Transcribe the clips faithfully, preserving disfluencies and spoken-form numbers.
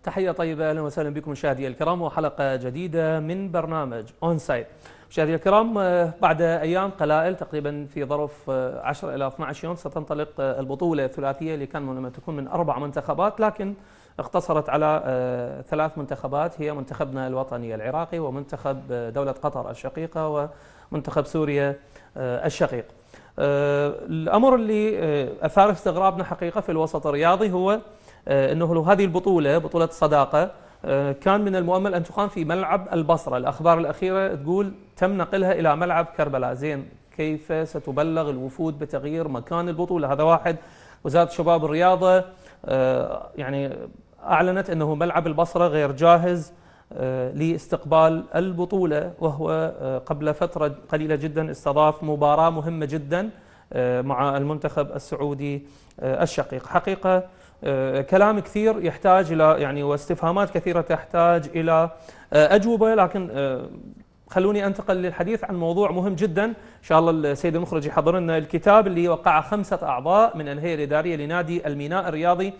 تحية طيبة، أهلا وسهلا بكم مشاهدي الكرام وحلقة جديدة من برنامج أون سايد. مشاهدي الكرام، بعد أيام قلائل تقريبا في ظرف عشرة إلى اثني عشر يوم ستنطلق البطولة الثلاثية اللي كان لما تكون من أربع منتخبات، لكن اقتصرت على ثلاث منتخبات، هي منتخبنا الوطني العراقي ومنتخب دولة قطر الشقيقة ومنتخب سوريا الشقيق. الأمر اللي أثار استغرابنا حقيقة في الوسط الرياضي هو أنه هذه البطولة بطولة الصداقة كان من المؤمل أن تقام في ملعب البصرة. الأخبار الأخيرة تقول تم نقلها إلى ملعب كربلاء. زين، كيف ستبلغ الوفود بتغيير مكان البطولة؟ هذا واحد. وزارة الشباب والرياضة يعني أعلنت أنه ملعب البصرة غير جاهز لاستقبال البطولة، وهو قبل فترة قليلة جدا استضاف مباراة مهمة جدا مع المنتخب السعودي الشقيق. حقيقة كلام كثير يحتاج إلى يعني واستفهامات كثيرة تحتاج إلى أجوبة، لكن خلوني أنتقل للحديث عن موضوع مهم جدا. إن شاء الله السيد المخرج يحضر لنا الكتاب اللي وقع خمسة أعضاء من الهيئة الإدارية لنادي الميناء الرياضي،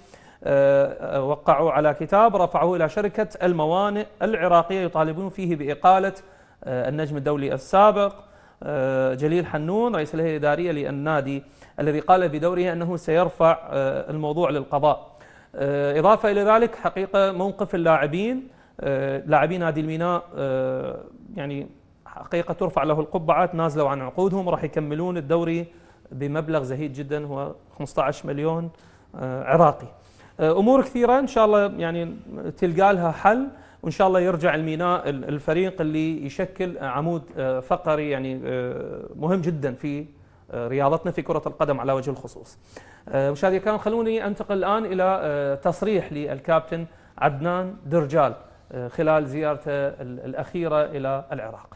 وقعوا على كتاب رفعوه إلى شركة الموانئ العراقية يطالبون فيه بإقالة النجم الدولي السابق جليل حنون رئيس الهيئة الإدارية للنادي، الذي قال بدوره أنه سيرفع الموضوع للقضاء. إضافة إلى ذلك حقيقة موقف اللاعبين لاعبين نادي الميناء يعني حقيقة ترفع له القبعات، نازلوا عن عقودهم، راح يكملون الدوري بمبلغ زهيد جدا هو خمسة عشر مليون عراقي. أمور كثيرة إن شاء الله يعني تلقى لها حل، وإن شاء الله يرجع الميناء الفريق اللي يشكل عمود فقري يعني مهم جدا في رياضتنا في كرة القدم على وجه الخصوص. مشاهدي الكرام، خلوني أنتقل الآن إلى تصريح للكابتن عدنان درجال خلال زيارته الأخيرة إلى العراق.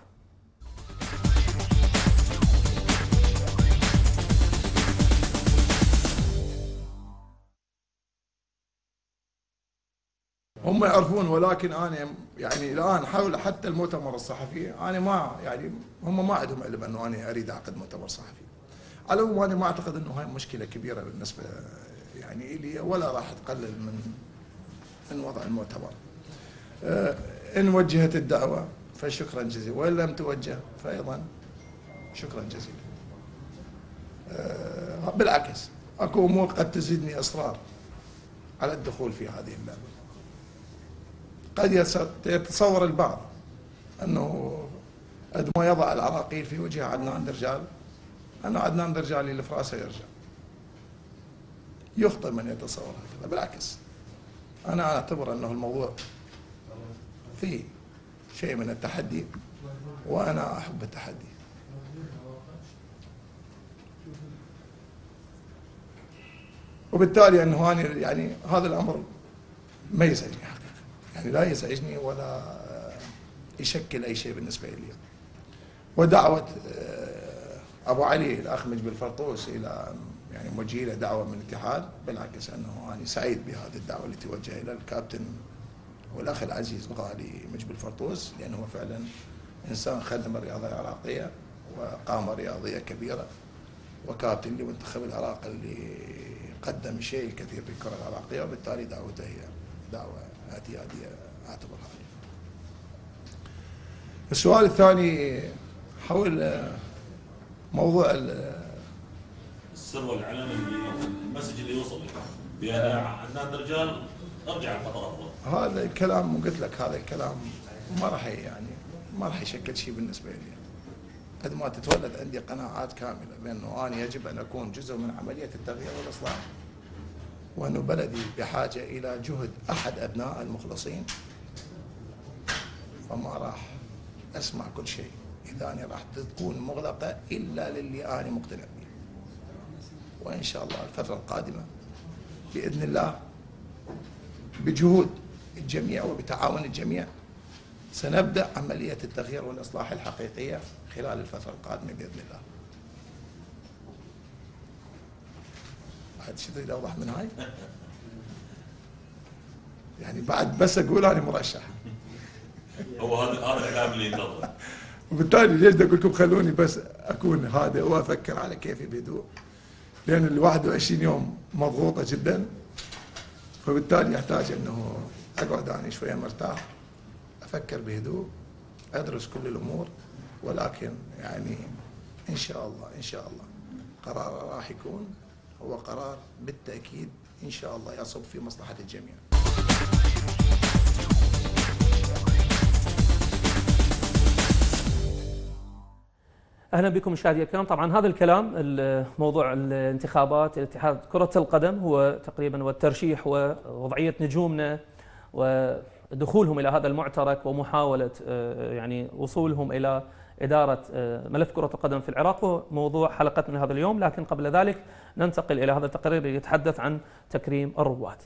هم يعرفون، ولكن انا يعني الان حول حتى المؤتمر الصحفي انا ما يعني هم ما عندهم علم انه انا اريد اعقد مؤتمر صحفي. على العموم انا ما اعتقد انه هاي مشكله كبيره بالنسبه يعني الي، ولا راح تقلل من من وضع المؤتمر. ان وجهت الدعوه فشكرا جزيلا، وان لم توجه فايضا شكرا جزيلا. بالعكس اكو امور قد تزيدني اصرار على الدخول في هذه اللعبه. قد يتصور البعض أنه عندما يضع العراقيل في وجه عدنان درجال أن عدنان درجال اللي في راسه يرجع. يخطئ من يتصور هكذا، بالعكس أنا أعتبر أنه الموضوع فيه شيء من التحدي، وأنا أحب التحدي. وبالتالي أنه أنا يعني هذا الأمر ما يزعجني حقيقة، يعني لا يزعجني ولا يشكل أي شيء بالنسبة لي. ودعوة أبو علي الأخ مجبل الفرطوس إلى يعني موجهي له دعوة من الاتحاد، بالعكس أنه أنا سعيد بهذه الدعوة التي توجه إلى الكابتن والأخ العزيز الغالي مجبل الفرطوس، لأنه فعلا إنسان خدم الرياضة العراقية وقامة رياضية كبيرة، وكابتن لمنتخب العراق اللي قدم شيء كثير بالكرة العراقية، وبالتالي دعوته هي دعوة اعتيادية أعتبرها. السؤال الثاني حول موضوع السر والعلم اللي المسج اللي وصل لك بأن عدنان درجال ارجع القطر أفضل. هذا الكلام قلت لك، هذا الكلام ما راح يعني ما راح يشكل شيء بالنسبة لي. قد ما تتولد عندي قناعات كاملة بأنه أنا يجب أن أكون جزء من عملية التغيير والإصلاح، وأنه بلدي بحاجة إلى جهد أحد أبناء المخلصين، فما راح أسمع كل شيء إذا أنا راح تكون مغلقة إلا للي أنا مقتنع به. وإن شاء الله الفترة القادمة بإذن الله بجهود الجميع وبتعاون الجميع سنبدأ عملية التغيير والإصلاح الحقيقية خلال الفترة القادمة بإذن الله. بعد شيء تريد أوضح من هاي؟ يعني بعد بس أقول أنا مرشح. هو هذا هذا الكلام اللي ينتظر. وبالتالي ليش أقول لكم خلوني بس أكون هادئ وأفكر على كيفي بهدوء، لأن ال واحد وعشرين يوم مضغوطة جدا، فبالتالي يحتاج أنه اقعد اني شويه مرتاح، افكر بهدوء، ادرس كل الامور، ولكن يعني ان شاء الله ان شاء الله قرار راح يكون هو قرار بالتاكيد ان شاء الله يصب في مصلحه الجميع. اهلا بكم مشاهدينا الكرام. طبعا هذا الكلام موضوع الانتخابات الاتحاد كرة القدم هو تقريبا والترشيح ووضعية نجومنا ودخولهم الى هذا المعترك ومحاولة يعني وصولهم الى إدارة ملف كرة القدم في العراق هو موضوع حلقتنا هذا اليوم، لكن قبل ذلك ننتقل إلى هذا التقرير اللي يتحدث عن تكريم الرواد.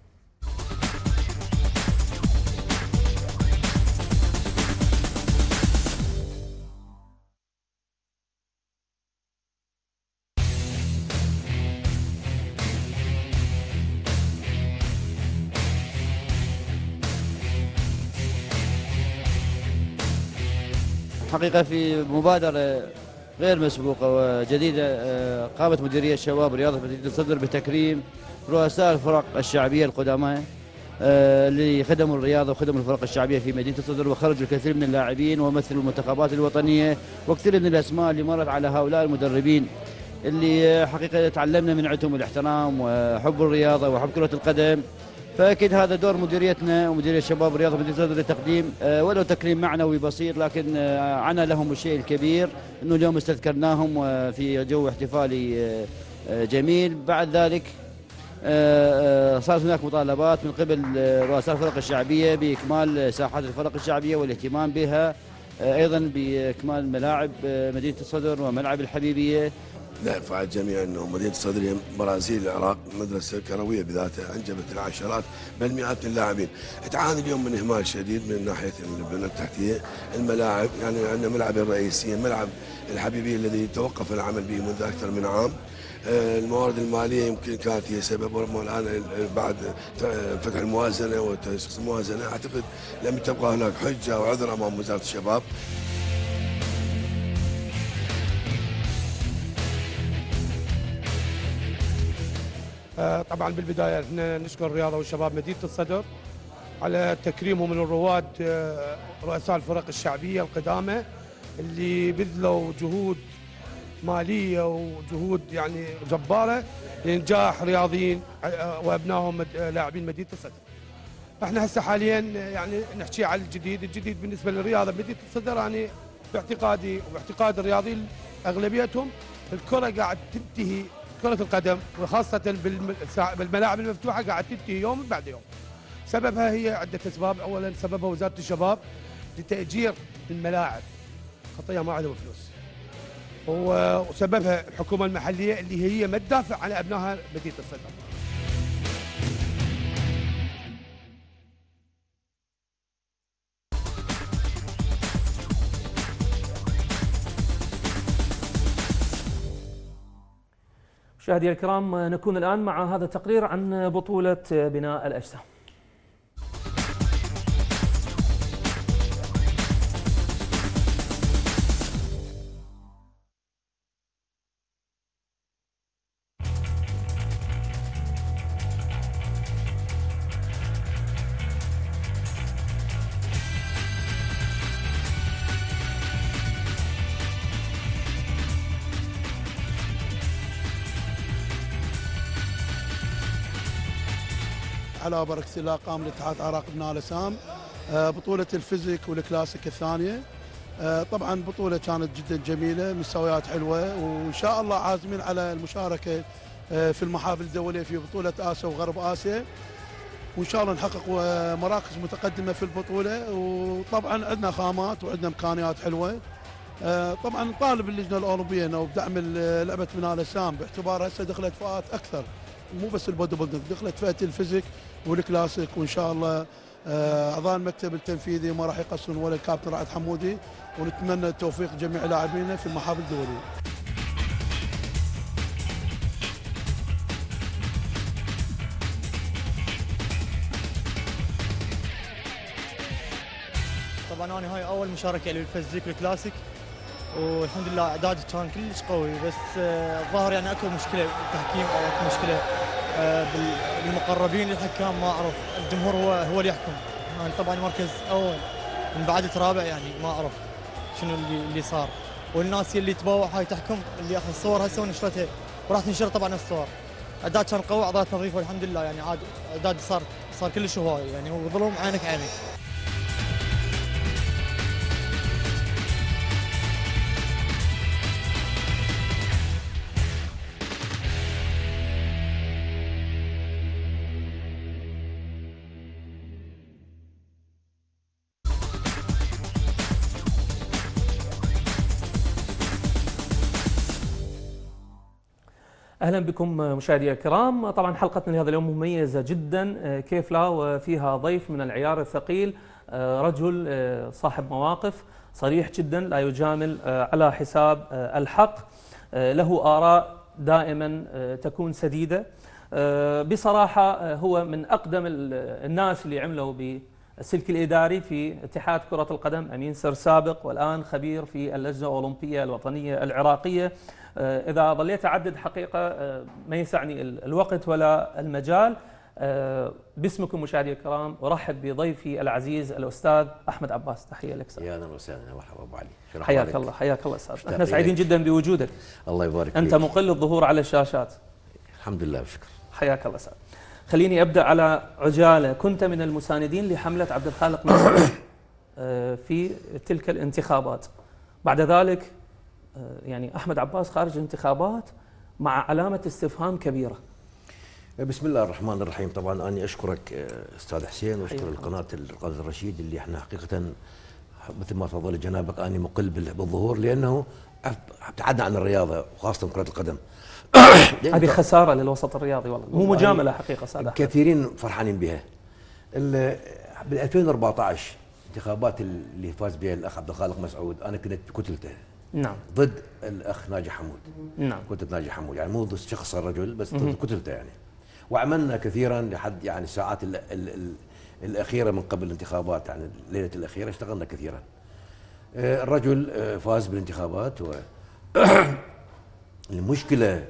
حقيقة في مبادرة غير مسبوقة وجديدة قامت مديرية الشباب رياضة مدينة الصدر بتكريم رؤساء الفرق الشعبية القدماء اللي خدموا الرياضة وخدموا الفرق الشعبية في مدينة الصدر، وخرجوا الكثير من اللاعبين ومثلوا المنتخبات الوطنية، وكثير من الأسماء اللي مرت على هؤلاء المدربين اللي حقيقة تعلمنا من عندهم الاحترام وحب الرياضة وحب كرة القدم. فاكيد هذا دور مديريتنا ومديريه الشباب رياضه مدينه الصدر لتقديم ولو تكريم معنوي بسيط، لكن عنا لهم الشيء الكبير انه اليوم استذكرناهم في جو احتفالي جميل. بعد ذلك صارت هناك مطالبات من قبل رؤساء الفرق الشعبيه باكمال ساحات الفرق الشعبيه والاهتمام بها، ايضا باكمال ملاعب مدينه الصدر وملعب الحبيبيه. نعرف على الجميع انه مدينه الصدر هي برازيل العراق، مدرسه كرويه بذاتها انجبت العشرات بل مئات من اللاعبين. تعاني اليوم من اهمال شديد من ناحيه البنيه التحتيه، الملاعب، يعني عندنا ملعب الرئيسيه، ملعب الحبيبيه الذي توقف العمل به منذ اكثر من عام. الموارد الماليه يمكن كانت هي سبب، والان بعد فتح الموازنه وتشخيص الموازنه اعتقد لم تبقى هناك حجه وعذر امام وزاره الشباب. طبعا بالبدايه احنا نشكر الرياضه والشباب مدينه الصدر على تكريمهم من الرواد رؤساء الفرق الشعبيه القدامى اللي بذلوا جهود ماليه وجهود يعني جباره لانجاح رياضيين وابنائهم لاعبين مدينه الصدر. احنا هسه حاليا يعني نحكي على الجديد، الجديد بالنسبه للرياضه بمدينه الصدر يعني باعتقادي وباعتقاد الرياضيين اغلبيتهم الكره قاعد تنتهي، كرة القدم وخاصة بالملاعب المفتوحة قاعد تنتهي يوم بعد يوم. سببها هي عدة أسباب، أولا سببها وزارة الشباب لتأجير الملاعب، خطية ما عندهم فلوس. وسببها الحكومة المحلية اللي هي ما تدافع عن أبنائها مدينة الصدر. مشاهدينا الكرام، نكون الآن مع هذا التقرير عن بطولة بناء الأجسام. على بركة الله قام الاتحاد العراقي بناء الأجسام بطولة الفيزيك والكلاسيك الثانية. طبعا بطولة كانت جدا جميلة، مستويات حلوة، وإن شاء الله عازمين على المشاركة في المحافل الدولية في بطولة آسيا وغرب آسيا، وإن شاء الله نحقق مراكز متقدمة في البطولة. وطبعا عندنا خامات وعندنا إمكانيات حلوة. طبعا نطالب اللجنة الأوروبية أنه بدعم لعبة بناء الأجسام باعتبار هسه دخلت فئات أكثر، مو بس البودي بيلدينج، دخلت فئه الفيزيك والكلاسيك. وان شاء الله اعضاء المكتب التنفيذي ما راح يقصرون ولا الكابتن رائد حمودي، ونتمنى التوفيق جميع لاعبينا في المحافل الدوليه. طبعا انا هاي اول مشاركه لي بالفيزيك والكلاسيك، والحمد لله اعدادي كان كلش قوي، بس الظاهر يعني اكو مشكله بالتحكيم او اكو مشكله آه، بالمقربين للحكام ما اعرف، الجمهور هو هو اللي يحكم. انا طبعا مركز اول من بعد رابع، يعني ما اعرف شنو اللي اللي صار، والناس اللي تبوع هاي تحكم، اللي اخذ صور هسه ونشرتها وراح تنشر طبعا الصور. اداء كان قوي، اعضاء نظيفه والحمد لله، يعني عاد اداء صار صار كلش هواي، يعني هو ظلم عينك عينك. اهلا بكم مشاهدي الكرام. طبعا حلقتنا لهذا اليوم مميزه جدا، كيف لا، وفيها ضيف من العيار الثقيل، رجل صاحب مواقف، صريح جدا، لا يجامل على حساب الحق، له آراء دائما تكون سديده. بصراحه هو من اقدم الناس اللي عملوا بالسلك الاداري في اتحاد كره القدم، امين سر سابق، والان خبير في اللجنه الاولمبيه الوطنيه العراقيه. إذا ظليت أعدد حقيقة ما يسعني الوقت ولا المجال. باسمكم مشاهدي الكرام أرحب بضيفي العزيز الأستاذ أحمد عباس. تحية لك سيدي. يا أهلا وسهلا، مرحبا أبو علي. حياك الله، حياك الله أستاذ. احنا سعيدين جدا بوجودك. الله يبارك فيك. أنت مقل الظهور على الشاشات. الحمد لله وشكر. حياك الله أستاذ. خليني أبدأ على عجالة. كنت من المساندين لحملة عبد الخالق مسعود في تلك الانتخابات. بعد ذلك يعني أحمد عباس خارج الانتخابات مع علامة استفهام كبيرة. بسم الله الرحمن الرحيم. طبعا أنا أشكرك أستاذ حسين وأشكر القناة القناة الرشيد اللي احنا حقيقة مثل ما تفضل جنابك أنا مقل بالظهور، لأنه ابتعدنا عن الرياضة وخاصة كرة القدم. هذه خسارة للوسط الرياضي والله، مو مجاملة حقيقة سادة. كثيرين فرحانين بها. بال ألفين وأربعة عشر انتخابات اللي فاز بها الأخ عبد الخالق مسعود، أنا كنت كتلته. نعم. ضد الاخ ناجي حمود. نعم. كنت ناجي حمود، يعني مو ضد شخص الرجل بس ضد كتلته يعني. وعملنا كثيرا لحد يعني الساعات ال ال ال الاخيره من قبل الانتخابات، يعني الليله الاخيره اشتغلنا كثيرا. الرجل فاز بالانتخابات و المشكله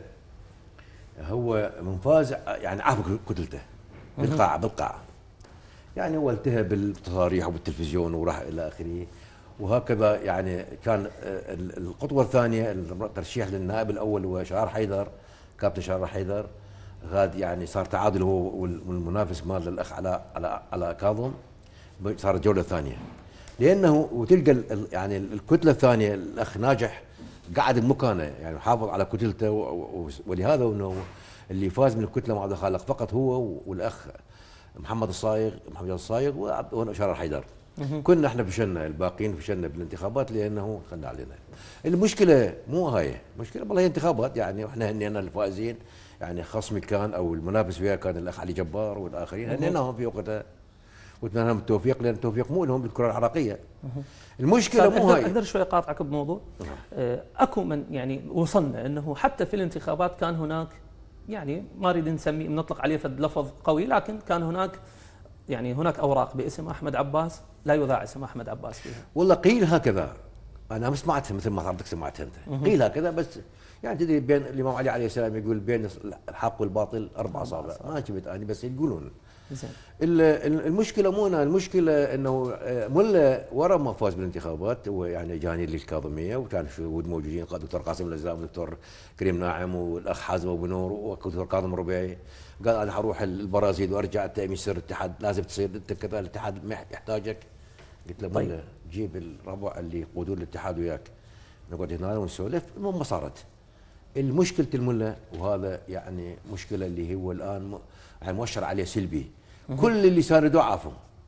هو من فاز يعني عافى كتلته بالقاعه بالقاعه. يعني هو التهى بالتصاريح وبالتلفزيون وراح الى اخره. وهكذا يعني كان الخطوه الثانيه الترشيح للنائب الاول هو شعار حيدر، كابتن شعار حيدر. غاد يعني صار تعادل هو والمنافس مال الاخ على على على كاظم، صارت جوله ثانيه. لانه وتلقى يعني الكتله الثانيه الاخ ناجح قعد بمكانه، يعني حافظ على كتلته، ولهذا انه اللي فاز من الكتله مع عبد الخالق فقط هو والاخ محمد الصايغ محمد الصايغ وشعار حيدر. كنا احنا فشلنا، الباقيين فشلنا بالانتخابات لانه خلنا علينا. المشكله مو هاي، المشكله والله هي انتخابات يعني، واحنا هنينا الفائزين، يعني خصمي كان او المنافس وياه كان الاخ علي جبار والاخرين، هنيناهم في وقتها واتمنى لهم التوفيق، لان التوفيق مو لهم بالكره العراقيه. المشكله مو هاي. اقدر شوي اقاطعك بموضوع؟ اكو من يعني وصلنا انه حتى في الانتخابات كان هناك، يعني ما اريد نسميه نطلق عليه فد لفظ قوي، لكن كان هناك يعني هناك اوراق باسم احمد عباس لا يذاع اسم احمد عباس فيها. والله قيل هكذا، انا ما سمعتها مثل ما حضرتك سمعتها انت. قيل هكذا، بس يعني تدري بين الامام علي عليه السلام يقول بين الحق والباطل اربع اصابع، ما شفت انا بس يقولون. زين. المشكله مو هنا، المشكله انه ملا ورا ما فاز بالانتخابات هو يعني جاني للكاظميه، وكان شهود موجودين، الدكتور قاسم الازلام والدكتور كريم ناعم والاخ حازم ابو نور والدكتور كاظم الربيعي. قال انا حروح البرازيل وارجع تامين سر الاتحاد، لازم تصير انت كذا، الاتحاد يحتاجك. قلت له طيب. جيب الربع اللي يقودون الاتحاد وياك نقعد هنا ونسولف. المهم ما صارت. المشكله الملا، وهذا يعني مشكله اللي هو الان يعني مؤشر عليه سلبي. كل اللي ساندوه عافوا،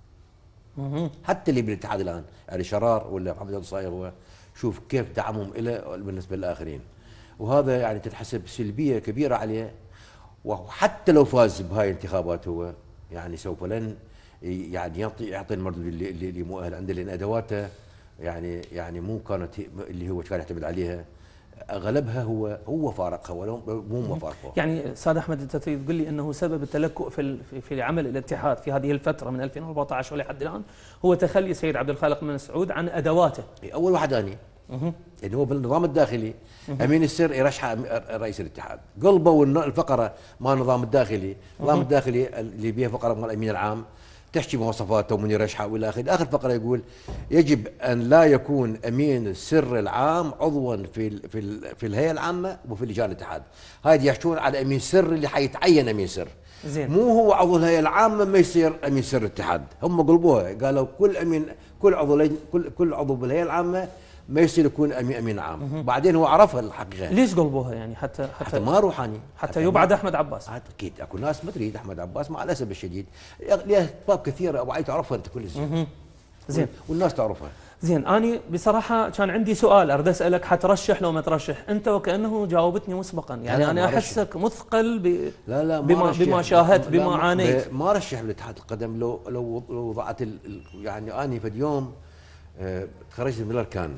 حتى اللي بالاتحاد الان، يعني شرار ولا محمد الصايغ، هو شوف كيف دعمهم له بالنسبه للاخرين، وهذا يعني تنحسب سلبيه كبيره عليه. وحتى لو فاز بهاي الانتخابات هو يعني سوف لن يعني يعطي يعطي المردود اللي اللي مؤهل عنده، لان ادواته يعني يعني مو كانت اللي هو كان يعتمد عليها، اغلبها هو هو فارقها ولو مو مفارقه. يعني استاذ احمد انت تريد تقول لي انه سبب التلكؤ في في عمل الاتحاد في هذه الفتره من ألفين وأربعة عشر ولحد الان هو تخلي السيد عبد الخالق مسعود عن ادواته. اول واحد اني يعني هو بالنظام الداخلي امين السر يرشح رئيس الاتحاد، قلبوا الفقره مال النظام الداخلي، النظام الداخلي اللي بيها فقره مال الامين العام تحكي مواصفاته ومن يرشحه والى اخره، اخر فقره يقول يجب ان لا يكون امين السر العام عضوا في ال في ال في الهيئه العامه وفي لجان الاتحاد، هاي يحكون على امين سر اللي حيتعين امين سر. زين. مو هو عضو الهيئه العامه ما يصير امين سر الاتحاد، هم قلبوها قالوا كل امين كل عضو كل كل عضو بالهيئه العامه ما يصير يكون امين امين عام، بعدين هو عرفها الحقيقه. ليش قلبوها يعني حتى حتى, حتى ما روحاني، حتى, حتى يبعد احمد عباس. اكيد اكو ناس ما تريد احمد عباس مع الاسف الشديد، لها اسباب كثيره ابو علي تعرفها انت كل شيء. زين والناس تعرفها. زين اني بصراحه كان عندي سؤال اريد اسالك، حترشح لو ما ترشح؟ انت وكانه جاوبتني مسبقا، يعني لا لا انا احسك مثقل ب لا لا بما, بما شاهدت بما ما عانيت. ما رشح بالاتحاد القدم لو لو لو وضعت يعني اني في اليوم آه تخرجت من الاركان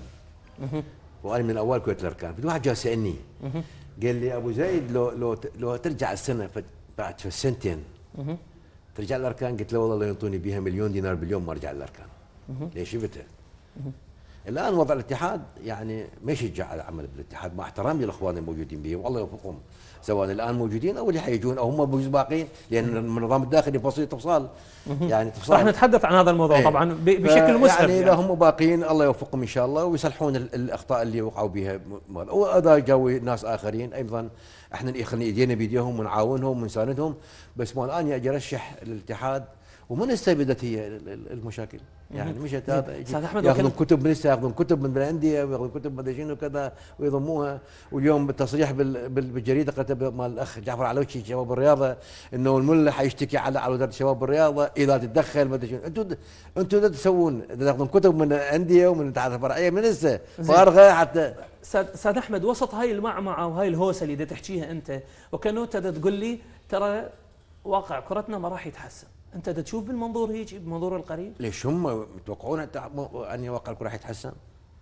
وانا من اول كويت الاركان، في واحد جاء سالني قال لي ابو زايد لو لو لو ترجع السنه بعد في السنتين ترجع الاركان؟ قلت له والله لو ينطوني بها مليون دينار باليوم ما ارجع الاركان. ليش شفتها؟ الان وضع الاتحاد يعني ما يشجع على العمل بالاتحاد، مع احترامي للاخوان الموجودين به والله يوفقهم، سواء الان موجودين او اللي حيجون او هم باقين، لان النظام الداخلي فصيل تفصال يعني تفصال. راح نتحدث عن هذا الموضوع. ايه طبعا بشكل مسهب، يعني اذا هم باقين الله يوفقهم ان شاء الله ويصلحون الاخطاء اللي وقعوا بها، واذا جاوا ناس اخرين ايضا احنا خلينا ايدينا بيديهم ونعاونهم ونساندهم، بس ما الان اجي ارشح الاتحاد ومن استبدت هي المشاكل، يعني مشت هذا ياخذون كتب من ياخذون كتب من الانديه وياخذون كتب ما شنو كذا ويضموها، واليوم التصريح بالجريده كتب مال الاخ جعفر علوشي شباب الرياضه انه الملا حيشتكي على على وزاره الشباب الرياضه اذا تتدخل ما ادري شنو، انتم انتم تسوون تاخذون كتب من الانديه ومن الاتحاد الفرعيه من هسه فارغه حتى. استاذ احمد، وسط هاي المعمعه وهاي الهوسه اللي تحكيها انت وكانه تقول لي ترى واقع كرتنا ما راح يتحسن، انت تشوف بالمنظور هيك بالمنظور القريب؟ ليش هم متوقعون ان واقع الكره راح يتحسن؟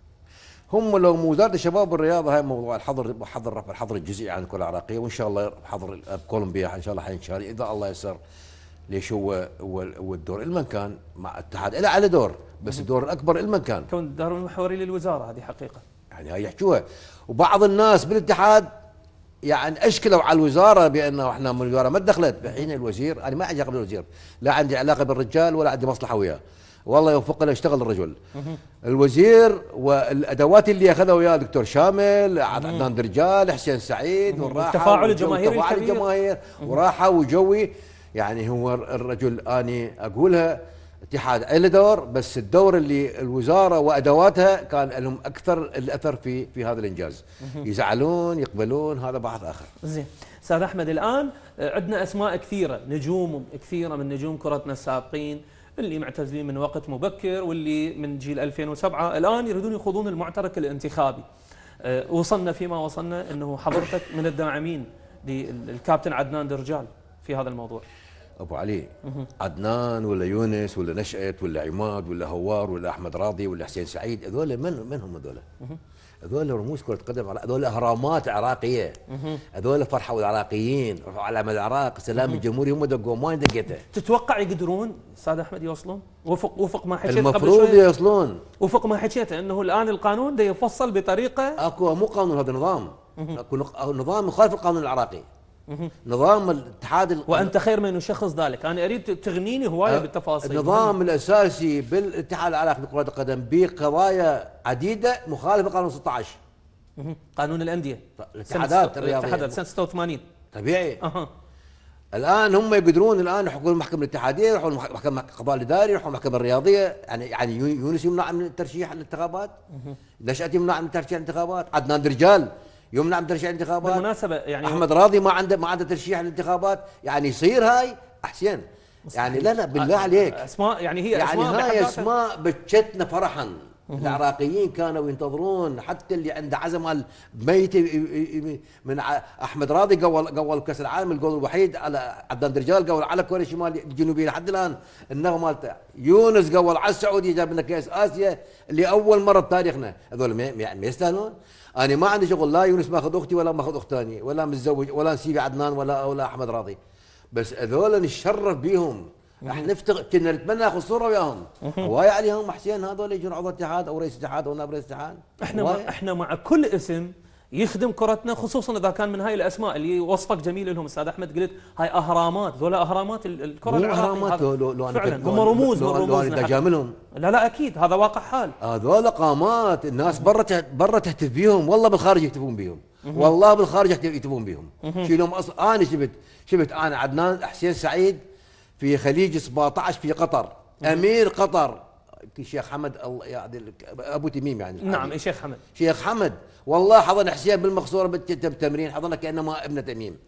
هم لو وزاره الشباب والرياضه هاي موضوع الحظر حظر رفع الحظر الجزئي عن الكره العراقيه، وان شاء الله حظر كولومبيا ان شاء الله حينشال اذا الله يسر. ليش هو هو, هو الدور المن كان مع الاتحاد له على دور، بس الدور الاكبر المن كان كون الدور المحوري للوزاره، هذه حقيقه يعني هاي يحكوها. وبعض الناس بالاتحاد يعني اشكلوا على الوزاره بانه احنا من الوزاره ما دخلت، بحين الوزير انا ما عندي علاقه بالوزير، لا عندي علاقه بالرجال ولا عندي مصلحه وياه، والله يوفقه له يشتغل الرجل. الوزير والادوات اللي اخذها وياه دكتور شامل، عدنان درجال، حسين سعيد، والراحه التفاعل الجماهيري الكبير، الجماهير وراحه وجوي، يعني هو الرجل اني اقولها اتحاد له دور، بس الدور اللي الوزاره وادواتها كان لهم اكثر الاثر في في هذا الانجاز. يزعلون يقبلون هذا بحث اخر. زين استاذ احمد، الان عندنا اسماء كثيره، نجوم كثيره من نجوم كرتنا السابقين اللي معتزلين من وقت مبكر واللي من جيل ألفين وسبعة الان يريدون يخوضون المعترك الانتخابي. وصلنا فيما وصلنا انه حضرتك من الداعمين للكابتن عدنان درجال في هذا الموضوع. ابو علي عدنان ولا يونس ولا نشأت ولا عماد ولا هوار ولا احمد راضي ولا حسين سعيد، هذول من من هم هذول؟ هذول رموز كرة قدم، هذول اهرامات عراقية، هذول فرحوا العراقيين، رفعوا علم العراق، سلام الجمهوري هم دقوا ما دقته. تتوقع يقدرون استاذ احمد يوصلون؟ وفق وفق ما حكيت المفروض يوصلون، وفق ما حكيت انه الان القانون ده يفصل بطريقة اكو مو قانون، هذا نظام، اكو نظام مخالف القانون العراقي. نظام الاتحاد ال... وانت خير من يشخص ذلك، انا اريد تغنيني هوايه بالتفاصيل. النظام الاساسي بالاتحاد العراقي لكره القدم بقضايا عديده مخالفه قانون ستة عشر. قانون الانديه الاتحادات الرياضيه الاتحادات سنه ستة وثمانين طبيعي. أه. الان هم يقدرون الان يحكمون المحكمه الاتحاديه، يروحون المحكمه القضاء الاداري، يروحون المحكمه الرياضيه، يعني يعني يونس يمنع من الترشيح للانتخابات، نشأت يمنع من ترشيح الانتخابات، عدنان درجال يمنع من ترشيح الانتخابات. بالمناسبة يعني احمد راضي ما عنده ما عنده ترشيح للانتخابات، يعني يصير هاي احسن يعني لا لا بالله عليك اسماء، يعني هي يعني اسماء هاي اسماء بتشتنا فرحا. العراقيين كانوا ينتظرون، حتى اللي عنده عزم ميت من احمد راضي قول قول كاس العالم، الجول الوحيد على عدنان درجال قول على كوريا الشمال الجنوبيه لحد الان النغمه مالته. يونس قول على السعوديه جاب لنا كاس اسيا اللي اول مره بتاريخنا. هذول ما يستاهلون. انا ما عندي شغل، لا يونس ماخذ اختي ولا ماخذ اخت ثانيه ولا متزوج ولا نسيبي عدنان ولا ولا احمد راضي، بس هذول نتشرف بيهم احنا نفتق كنا نتمنى ناخذ صوره وياهم. هواي عليهم حسين هذول يجون عضو اتحاد او رئيس اتحاد او نائب رئيس اتحاد. احنا مع احنا مع كل اسم يخدم كرتنا، خصوصا اذا كان من هاي الاسماء اللي وصفك جميل لهم استاذ احمد، قلت هاي اهرامات، ذولا اهرامات الكره العراقيه. اهرامات لو لو لو فعلا هم رموز من رموزنا. تجاملهم. لا لا اكيد هذا واقع حال. هذول قامات الناس برا برا تهتف بيهم، والله بالخارج يهتفون بيهم. والله بالخارج يهتفون بيهم. شيلهم اصلا. انا شفت شفت انا عدنان حسين سعيد في خليج سبعطعش في قطر، امير قطر الشيخ حمد يعني ابو تميم يعني. نعم الشيخ حمد. شيخ حمد والله حضن حسين بالمقصوره بالتمرين، حضنه كانما ابن تميم.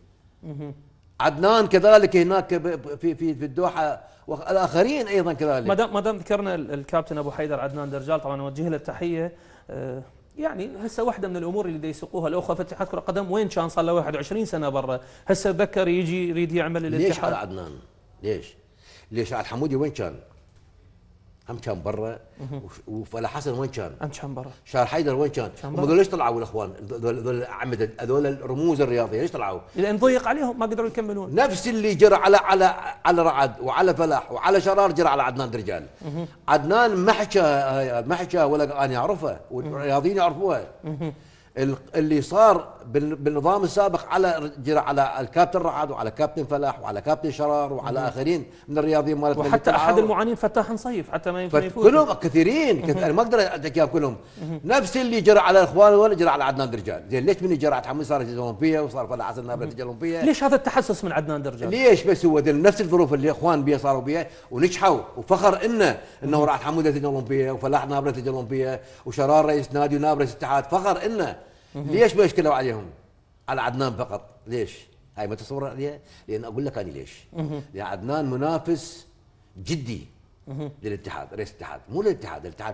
عدنان كذلك هناك في في في الدوحه، والاخرين ايضا كذلك. ما دام ما دام ذكرنا الكابتن ابو حيدر عدنان درجال، طبعا نوجه له التحيه. يعني هسه واحده من الامور اللي دا يسوقوها الاخوه في اتحاد كره القدم، وين كان صار له واحد وعشرين سنه برا، هسه تذكر يجي يريد يعمل الاتحاد. ليش على عدنان؟ ليش؟ ليش على الحمودي وين كان؟ هم كان برا. وفلا حسن وين كان؟ هم كان برا. شار حيدر وين كان؟ هم هذول ليش طلعوا الاخوان؟ هذول اعمده هذول الرموز الرياضيه ليش طلعوا؟ لان ضيق عليهم ما قدروا يكملون. نفس اللي جرى على على على رعد وعلى فلاح وعلى شرار جرى على عدنان درجال. عدنان ما حكى ما حكى ولا انا اعرفه والرياضيين يعرفوها. اللي صار بالنظام السابق على جرى على الكابتن رعد وعلى كابتن فلاح وعلى كابتن شرار وعلى اخرين من الرياضيين مالتنا، وحتى احد المعانين فتاح نصيف حتى ما يفوت. كلهم كثيرين كثير انا ما اقدر احكيهم كلهم. نفس اللي جرى على الاخوان ولا جرى على عدنان درجال. زين ليش من جرى على حمود صارت الاولمبيه وصار فلاح حسن نائب رئيس الاولمبيه؟ ليش هذا التحسس من عدنان درجال؟ ليش بس هو نفس الظروف اللي الاخوان بيها صاروا بيها ونجحوا وفخر انه انه راح حمود رئيس الاولمبيه وفلاح نائب رئيس الاولمبيه وشرار رئيس نادي ونائب رئيس الاتحاد، فخر انه. ليش ما يشكلوا عليهم؟ على عدنان فقط، ليش؟ هاي ما تصور عليها؟ لان اقول لك انا ليش؟ لان عدنان منافس جدي للاتحاد، رئيس الاتحاد، مو للاتحاد، الاتحاد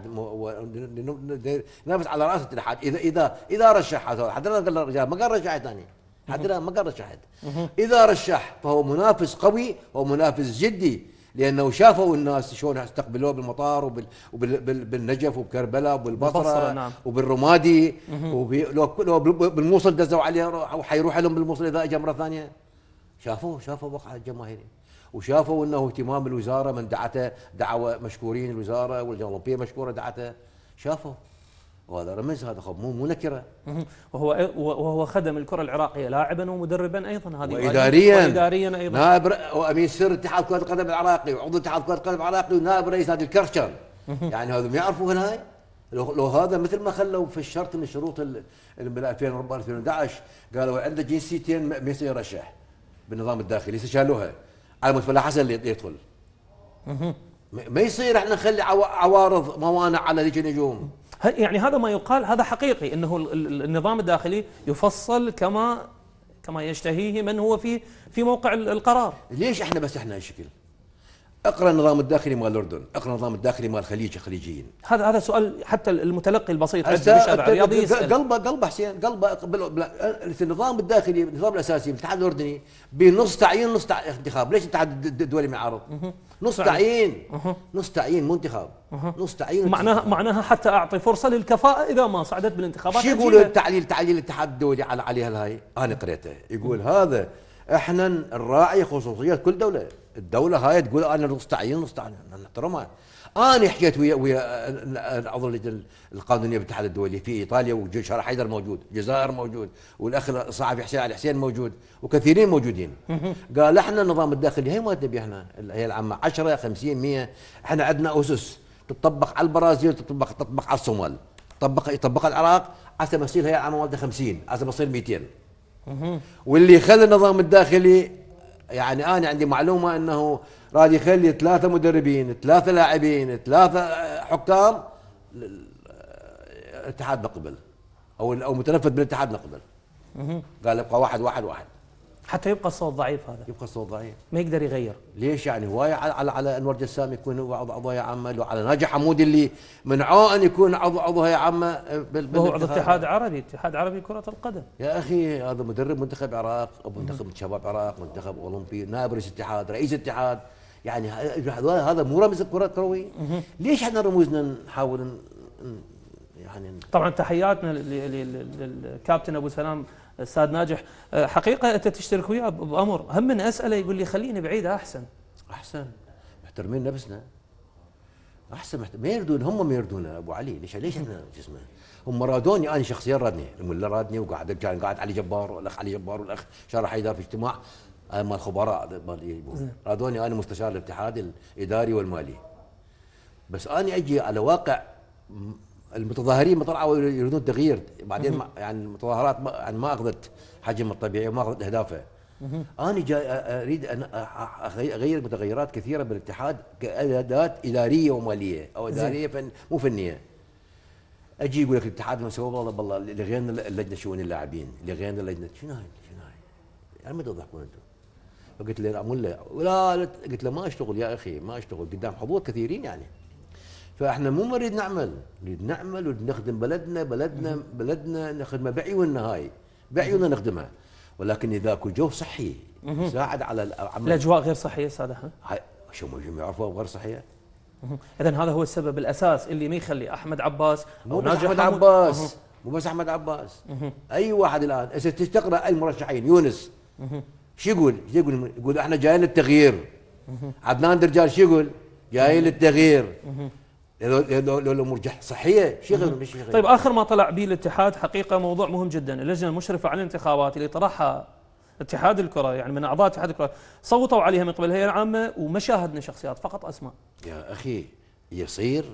ينافس على راس الاتحاد. اذا اذا اذا رشح هذول حتى قال الرجال ما قال رشح ثاني، حتى ما قال رشح. اذا رشح فهو منافس قوي ومنافس جدي، لانه شافوا الناس شلون استقبلوه بالمطار وبال وبالنجف وبكربلاء وبالبصره نعم. وبالرمادي ولو بالموصل دزوا عليه وحيروح لهم بالموصل اذا اجى مره ثانيه. شافوه شافوا وقع الجماهيري وشافوا انه اهتمام الوزاره من دعته، دعوه مشكورين الوزاره والجمعيه الاولمبيه مشكوره دعته، شافوا. وهذا رمز، هذا خب مو مو نكره. وهو وهو خدم الكره العراقيه لاعبا ومدربا ايضا، هذه واداريا واداريا ايضا، نائب وامين سر اتحاد كره القدم العراقي وعضو اتحاد كره القدم العراقي ونائب رئيس نادي الكرشان. يعني هذا ما يعرفون هاي. لو, لو هذا مثل ما خلوا في الشرط من شروط بال ألفين وأربعة ألفين وأحد عشر قالوا عنده جنسيتين ما يصير يرشح بالنظام الداخلي، شالوها على مود فلاح حسن اللي يدخل. ما يصير احنا نخلي عوارض موانع على ذيك النجوم. يعني هذا ما يقال، هذا حقيقي انه النظام الداخلي يفصل كما كما يشتهيه من هو في في موقع القرار. ليش احنا بس احنا هالشكل؟ اقرا النظام الداخلي مال الاردن، اقرا النظام الداخلي مال الخليج الخليجيين. هذا هذا سؤال حتى المتلقي البسيط بالشارع الرياضي يسال. قلبه قلبه حسين قلبه النظام الداخلي النظام الاساسي بالاتحاد الاردني بنص تعيين نص انتخاب. ليش الاتحاد الدولي ما يعارض؟ نص تعيين نص تعيين مو انتخاب، نص تعيين. معناها معناها حتى اعطي فرصه للكفاءه اذا ما صعدت بالانتخابات. شو يقول التعليل تعليل الاتحاد الدولي على عليها هاي؟ انا قريته يقول هذا احنا نراعي خصوصيات كل دوله، الدوله هاي تقول انا نص تعيين نص تعيين نحترمها. انا حكيت ويا ويا عضو اللجنه القانونيه بالاتحاد الدولي في ايطاليا، وشرح حيدر موجود، الجزائر موجود، والاخ الصحفي حسين علي حسين موجود، وكثيرين موجودين. قال احنا النظام الداخلي هي ما تبي احنا هي العامه عشرة خمسين مية، احنا عندنا اسس تطبق على البرازيل، تطبق تطبق على الصومال، تطبق يطبق على العراق، عسى ما يصير هي العامه مالته خمسين، عسى ما يصير مئتين. واللي خلى النظام الداخلي يعني انا عندي معلومه انه راد يخلي ثلاثه مدربين، ثلاثه لاعبين، ثلاثه حكام، الاتحاد نقبل او او متنفذ بالاتحاد نقبل. قال يبقى واحد واحد واحد حتى يبقى الصوت ضعيف. هذا يبقى الصوت ضعيف ما يقدر يغير. ليش يعني هواي على على, على انور جسام يكون هو عضو عضو هيئه عامه، وعلى ناجي حمودي اللي منعوه ان يكون عضو عضو هيئه عامه وهو عضو اتحاد عربي، اتحاد عربي كره القدم. يا اخي هذا مدرب منتخب العراق او منتخب شباب العراق، منتخب اولمبي، نائب رئيس الاتحاد، رئيس الاتحاد، يعني هذا مو رمز الكره الكرويه. ليش احنا رموزنا نحاول يعني؟ طبعا تحياتنا للكابتن ابو سلام استاذ ناجح. حقيقه انت تشترك وياه بامر هم من اساله يقول لي خليني بعيد احسن احسن. محترمين نفسنا احسن محت... ما يردون هم ما يردونا ابو علي. ليش ليش احنا شو اسمه هم رادوني انا شخصيا رادني الملا رادني وقاعد كان قاعد علي جبار والاخ علي جبار والاخ شارع حيدر في اجتماع مال الخبراء رادوني انا مستشار الاتحاد الاداري والمالي. بس انا اجي على واقع المتظاهرين ما طلعوا يريدون تغيير بعدين يعني المتظاهرات ما يعني ما اخذت حجم الطبيعي وما اخذت اهدافها. انا جاي اريد ان اغير متغيرات كثيره بالاتحاد كاداه اداريه وماليه او اداريه فن مو فنيه. اجي يقول لك الاتحاد ما سوى والله بالله لغينا اللجنه شؤون اللاعبين لغينا اللجنه شنو هاي شنو هاي يعني ما تضحكون انتم. فقلت له ملا ولا قلت له ما اشتغل يا اخي ما اشتغل قدام حضور كثيرين يعني. فاحنا مو نريد نعمل نريد نعمل ونخدم بلدنا بلدنا بلدنا نخدمها بعيوننا هاي بعيوننا نخدمها. ولكن اذا اكو جو صحي يساعد على العمل. الاجواء غير صحيه استاذ هاي شو ما يعرفوها غير صحيه. اذا هذا هو السبب الاساس اللي ما يخلي احمد عباس مو بس احمد عباس مو بس احمد عباس اي واحد الان اذا تقرا المرشحين يونس شو يقول؟ شو يقول؟ يقول احنا جايين للتغيير. عدنان درجال شو يقول؟ جايين للتغيير. لو لو الامور صحيه شو يغير مش يغير. طيب اخر ما طلع به الاتحاد حقيقه موضوع مهم جدا، اللجنه المشرفه على الانتخابات اللي طرحها اتحاد الكره يعني من اعضاء اتحاد الكره صوتوا عليها من قبل الهيئه العامه وما شاهدنا شخصيات فقط اسماء. يا اخي يصير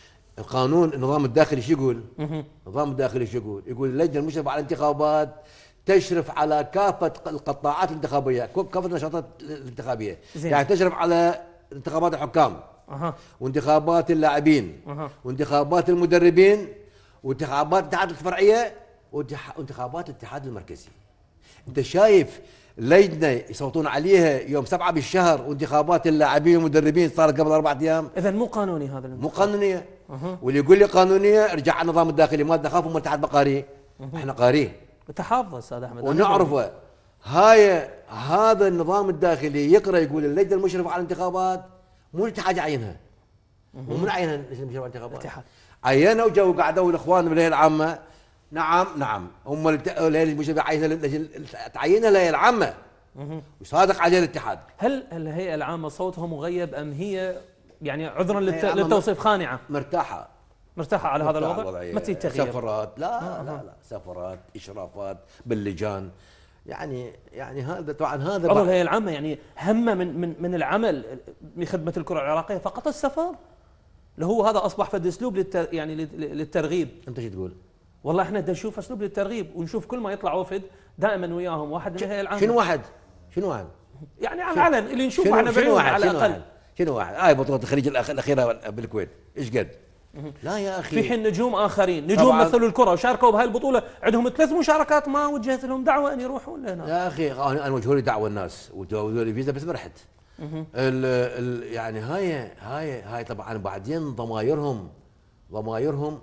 القانون النظام الداخلي شو يقول؟ النظام الداخلي شو يقول؟ يقول اللجنه المشرفه على الانتخابات تشرف على كافه القطاعات الانتخابيه، كافه النشاطات الانتخابيه، زين. يعني تشرف على انتخابات الحكام أه. وانتخابات اللاعبين أه. وانتخابات المدربين وانتخابات الاتحاد الفرعيه وانتخابات الاتحاد المركزي. انت شايف لجنه يصوتون عليها يوم سبعة بالشهر وانتخابات اللاعبين والمدربين صارت قبل اربع ايام. اذا مو قانوني هذا الانتخاب. مو قانونيه أه. واللي يقول لي قانونيه ارجع على النظام الداخلي ما نخاف من الاتحاد بقاريه أه. احنا قاريه تحافظ استاذ احمد ونعرفه. هاي هذا النظام الداخلي يقرا يقول اللجنه المشرفه على الانتخابات مو الاتحاد يعينها ومن عينها اللجنه المشرفه على الانتخابات عينوا وجو قعدوا الاخوان بالهيئه العامه. نعم نعم هم الهيئه المشرفه عينها تعينها الهيئه العامه وصادق عليها الاتحاد. هل الهيئه العامه صوتها مغيب ام هي يعني عذرا للت... للتوصيف خانعه؟ مرتاحه مرتاحه على هذا الوضع؟ متى التغيير؟ سفرات لا آه لا لا سفرات اشرافات باللجان يعني يعني هذا طبعا هذا عضو الهيئه العامه يعني همه من من من العمل لخدمه الكره العراقيه فقط السفر اللي هو هذا اصبح فد اسلوب للت... يعني للترغيب. انت شو تقول؟ والله احنا بدنا نشوف اسلوب للترغيب ونشوف كل ما يطلع وفد دائما وياهم واحد من الهيئه العامه. شنو واحد؟ شنو واحد؟ يعني على العلن اللي نشوفه احنا بعيوننا على الاقل. شنو واحد؟ هاي بطوله الخليج الاخيره بالكويت ايش قد؟ لا يا اخي في حين نجوم اخرين نجوم مثلوا الكره وشاركوا بهاي البطوله عندهم ثلاث مشاركات ما وجهت لهم دعوه ان يروحون لهناك. يا اخي انا وجهوا لي دعوه الناس وجهوا لي فيزا بس ما رحت. ال ال يعني هاي هاي هاي طبعا بعدين ضمايرهم ضمايرهم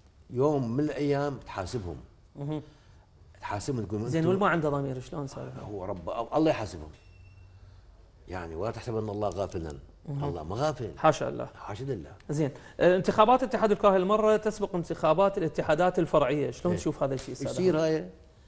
يوم من الايام تحاسبهم. تحاسبهم تقول زين واللي ما عنده ضمير شلون صار؟ هو رب الله يحاسبهم. يعني ولا تحسبن الله غافلا. الله ما غافل حاشا الله حاشا لله. زين انتخابات اتحاد الكره هالمره تسبق انتخابات الاتحادات الفرعيه، شلون تشوف هذا الشيء؟ يصير هاي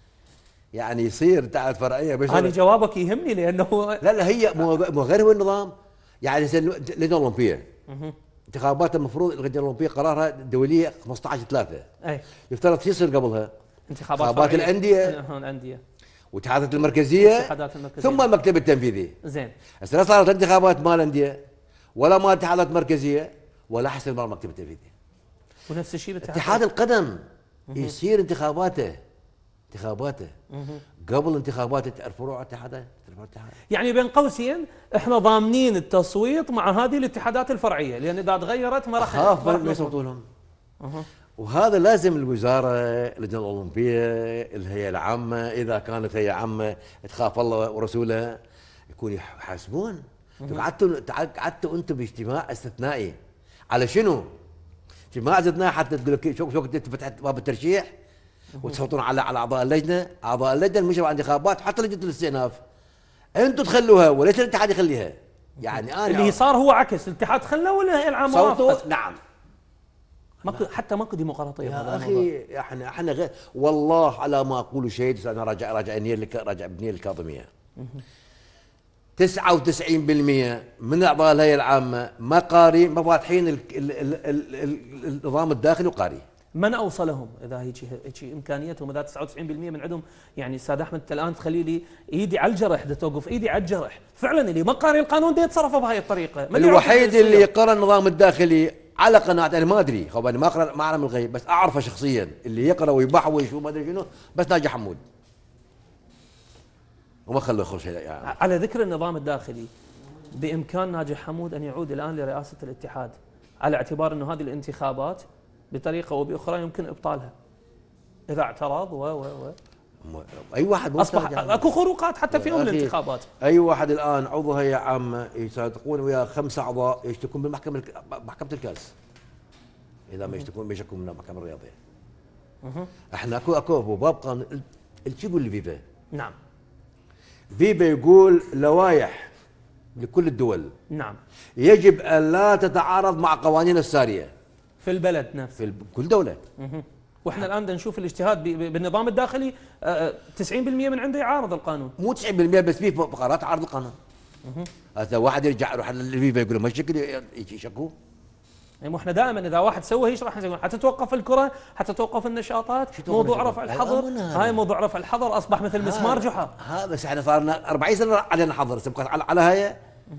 يعني يصير اتحاد فرعيه بس انا جوابك يهمني لانه لا لا هي مو غير هو النظام يعني اللجنه الاولمبيه انتخابات المفروض اللجنه الاولمبيه قرارها دوليه خمسة عشر ثلاثة اي يفترض يصير قبلها انتخابات, انتخابات الانديه الانديه واتحادات المركزيه الاتحادات المركزيه ثم المكتب التنفيذي. زين هسه لا صارت انتخابات مال انديه ولا مال اتحادات مركزيه ولا حسب مال المكتب التنفيذي. ونفس الشيء اتحاد القدم يصير انتخاباته انتخاباته قبل انتخابات الفروع الاتحادات. يعني بين قوسين احنا ضامنين التصويت مع هذه الاتحادات الفرعيه لان اذا تغيرت ما راح خاف ما يصوتوا لهم. وهذا لازم الوزاره اللجنه الاولمبيه الهيئه العامه اذا كانت هيئه عامه تخاف الله ورسوله يكون يحاسبون. قعدتوا قعدتوا انتم باجتماع استثنائي على شنو؟ اجتماع استثنائي حتى تقول لك شو شو انت فتحت باب الترشيح وتصوتون على على اعضاء اللجنه، اعضاء اللجنه المشرفه على الانتخابات حتى لجنه الاستئناف انتم تخلوها وليس الاتحاد يخليها. يعني انا اللي صار هو عكس الاتحاد خلاه ولا الهيئه العامه صوتوا نعم ماكو حتى ماكو ديمقراطيه يا اخي. احنا احنا غير والله على ما اقول شهيد. انا راجع راجع نيل راجع بنيل الكاظميه. تسعة وتسعين بالمئة من اعضاء الهيئه العامه ما قاري، ما فاتحين ال- ال- ال- ال- ال- النظام الداخلي وقاري. من اوصلهم اذا هيك هيك امكانيتهم، اذا تسعة وتسعين بالمئة من عندهم؟ يعني استاذ احمد انت الان تخلي لي ايدي على الجرح، دا توقف ايدي على الجرح، فعلا اللي ما قاري القانون دا يتصرف بهاي الطريقه. ما الوحيد اللي قرا النظام الداخلي على قناعه، انا ما ادري خب انا ما اقرا ما اعلم الغيب، بس اعرفه شخصيا اللي يقرا ويبحوش وما ادري شنو، بس ناجي حمود وما خلوه يخرج يعني. على ذكر النظام الداخلي، بامكان ناجي حمود ان يعود الان لرئاسه الاتحاد، على اعتبار انه هذه الانتخابات بطريقه او باخرى يمكن ابطالها اذا اعترض و و و اي واحد اصبح اكو خروقات حتى في يوم الانتخابات. اي واحد الان عضو هيئه عامه يصادقون ويا خمسه اعضاء يشتكون بالمحكمه محكمه الكاس اذا ما يشتكون بيشتكون من المحكمه الرياضيه. احنا اكو اكو باب قانون شو يقول الفيفا؟ نعم. فيفا يقول لوائح لكل الدول نعم يجب ان لا تتعارض مع قوانين الساريه في البلد نفسه في كل دوله. مه. واحنا الان بدنا نشوف الاجتهاد بالنظام الداخلي تسعين بالمئة من عنده يعارض القانون، مو تسعين بالمئة بس في فقرات تعارض القانون. هذا واحد يرجع يروح للفيفا يقول ما شكل يشكوه. يعني احنا دائما اذا واحد سوى هيك راح نقول حتتوقف الكره، حتتوقف النشاطات، موضوع رفع الحظر، هاي موضوع رفع الحظر اصبح مثل مسمار جحا. هذا بس احنا صار لنا أربعين سنه علينا حظر على على هاي،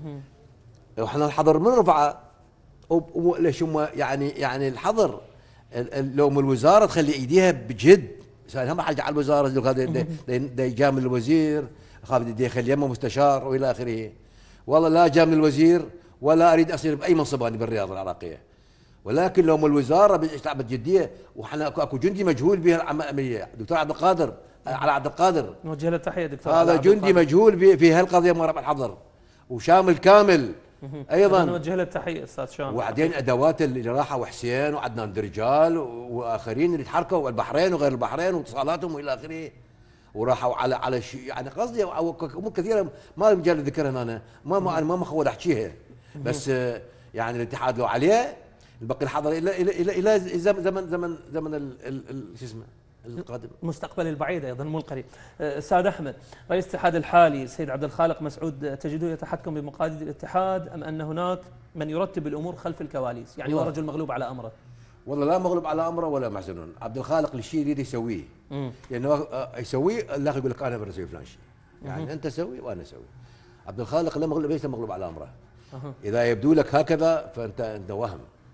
واحنا الحظر من رفعه ليش هم يعني يعني الحظر لو من الوزاره تخلي ايديها بجد، هم حاجه على الوزاره هذا يجامل الوزير خاف بده يخليه مستشار والى اخره. والله لا جامل الوزير ولا اريد اصير باي منصب انا بالرياضه العراقيه، ولكن لو من الوزاره بتلعب جديه وحنا اكو اكو جندي مجهول بها العمليه، دكتور عبد القادر على عبد القادر نوجه له تحيه دكتور. هذا جندي مجهول في هالقضيه مال رفع الحظر وشامل كامل ايضا نوجه له التحيه استاذ شامل. وبعدين ادوات اللي راحه وحسين وعدنان درجال واخرين اللي تحركوا البحرين وغير البحرين واتصالاتهم والى اخره، وراحوا على على شيء يعني قصدي امور كثيره ما مجال ذكرها انا ما ما انا ما مخول احكيها، بس يعني الاتحاد لو عليه البقي الحظر الى الى الى الى زمن زمن زمن شو اسمه القادم، المستقبل البعيد ايضا مو القريب. استاذ احمد، رئيس الاتحاد الحالي السيد عبد الخالق مسعود تجده يتحكم بمقاليد الاتحاد ام ان هناك من يرتب الامور خلف الكواليس؟ يعني هو رجل مغلوب على امره. والله لا مغلوب على امره ولا محزنون، عبد الخالق الشيء يريد يسويه لانه يسويه الاخر يقول لك انا بسوي فلان شيء، يعني انت سوي وانا اسوي. عبد الخالق لا مغلوب ليس مغلوب على امره. اذا يبدو لك هكذا فانت انت وهم.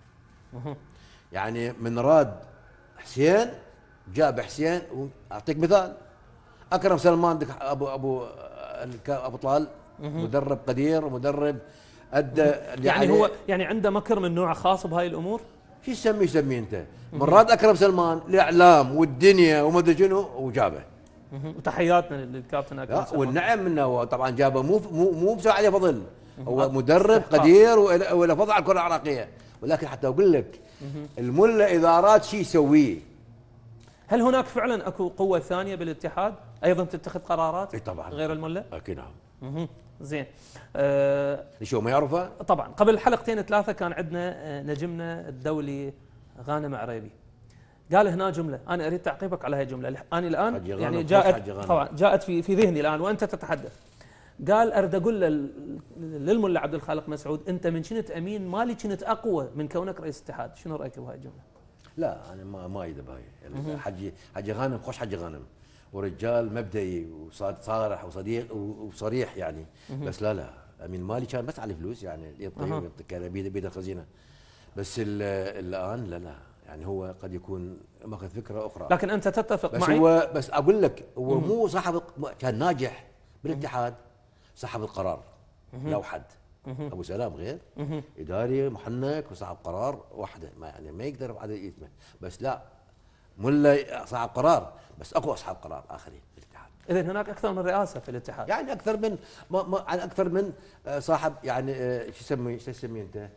يعني من راد حسين جاب حسين، واعطيك مثال اكرم سلمان ابو ابو ابو طلال مدرب قدير ومدرب ادى يعني, يعني هو يعني عنده مكر من نوع خاص بهاي الامور. شو يسمي يسميه انت؟ من راد اكرم سلمان الاعلام والدنيا وما ادري شنو وجابه. وتحياتنا للكابتن اكرم سلمان. والنعم منه طبعا جابه مو مو مو مسوي عليه فضل، هو مدرب قدير وله فضل على الكره العراقيه، ولكن حتى اقول لك الملا اذا اراد شيء يسويه. هل هناك فعلا اكو قوه ثانيه بالاتحاد ايضا تتخذ قرارات؟ اي طبعا غير الملا؟ اكيد نعم. اها زين. أه شو ما يعرفه؟ طبعا قبل حلقتين ثلاثه كان عندنا نجمنا الدولي غانم عريبي قال هنا جمله، انا اريد تعقيبك على هاي الجمله، انا الان يعني جاءت طبعا جاءت في في ذهني الان وانت تتحدث. قال اريد اقول للملا عبد الخالق مسعود انت من كنت امين مالي كنت اقوى من كونك رئيس اتحاد، شنو رايك بهاي الجمله؟ لا انا ما ما ايده بهاي يعني حجي حجي غانم خوش حجي غانم ورجال مبدئي وصارح وصديق وصريح يعني، بس لا لا امين مالي كان بس على الفلوس يعني يعطي كان بيد بيد الخزينه، بس الان لا لا يعني هو قد يكون ماخذ فكره اخرى. لكن انت تتفق بس معي؟ هو بس اقول لك هو مو صاحب كان ناجح بالاتحاد، صاحب القرار لا وحد. ابو سلام غير اداري محنك وصاحب قرار وحده ما يعني ما يقدر بعد يتمه، بس لا ملا صاحب قرار بس اقوى اصحاب قرار اخرين في الاتحاد. اذا هناك اكثر من رئاسه في الاتحاد، يعني اكثر من ما ما اكثر من صاحب يعني شو يسمي شو تسمي انت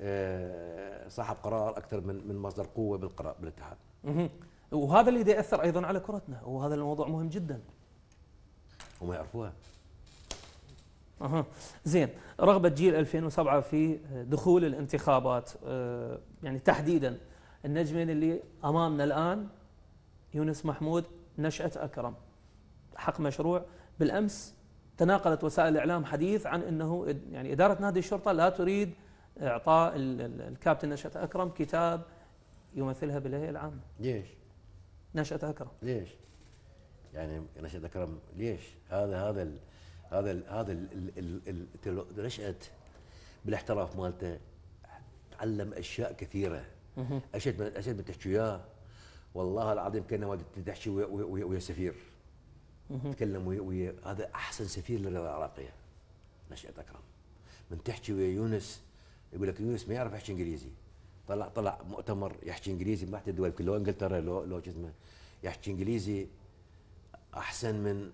صاحب قرار اكثر من من مصدر قوه بالقرار بالاتحاد. وهذا اللي ياثر ايضا على كرتنا، وهذا الموضوع مهم جدا. وما يعرفوها. اها زين، رغبه جيل ألفين وسبعة في دخول الانتخابات، أه يعني تحديدا النجمين اللي امامنا الان يونس محمود نشأة اكرم، حق مشروع. بالامس تناقلت وسائل الاعلام حديث عن انه يعني اداره نادي الشرطه لا تريد اعطاء الكابتن نشأت اكرم كتاب يمثلها بالهيئه العامه. ليش؟ نشأت اكرم ليش؟ يعني نشأت اكرم ليش؟ هذا هذا ال هذا ال هذا ال نشأت بالاحتراف مالته، تعلم اشياء كثيره. اشد من اشد من تحكي وياه والله العظيم كانه تحكي ويا سفير. تكلم ويا هذا احسن سفير للرياضه العراقيه. نشأت اكرم من تحكي ويا يونس يقول لك يونس ما يعرف يحكي انجليزي، طلع طلع مؤتمر يحكي انجليزي ما حتى الدول كلها، انجلترا لو لو شو اسمه يحكي انجليزي احسن من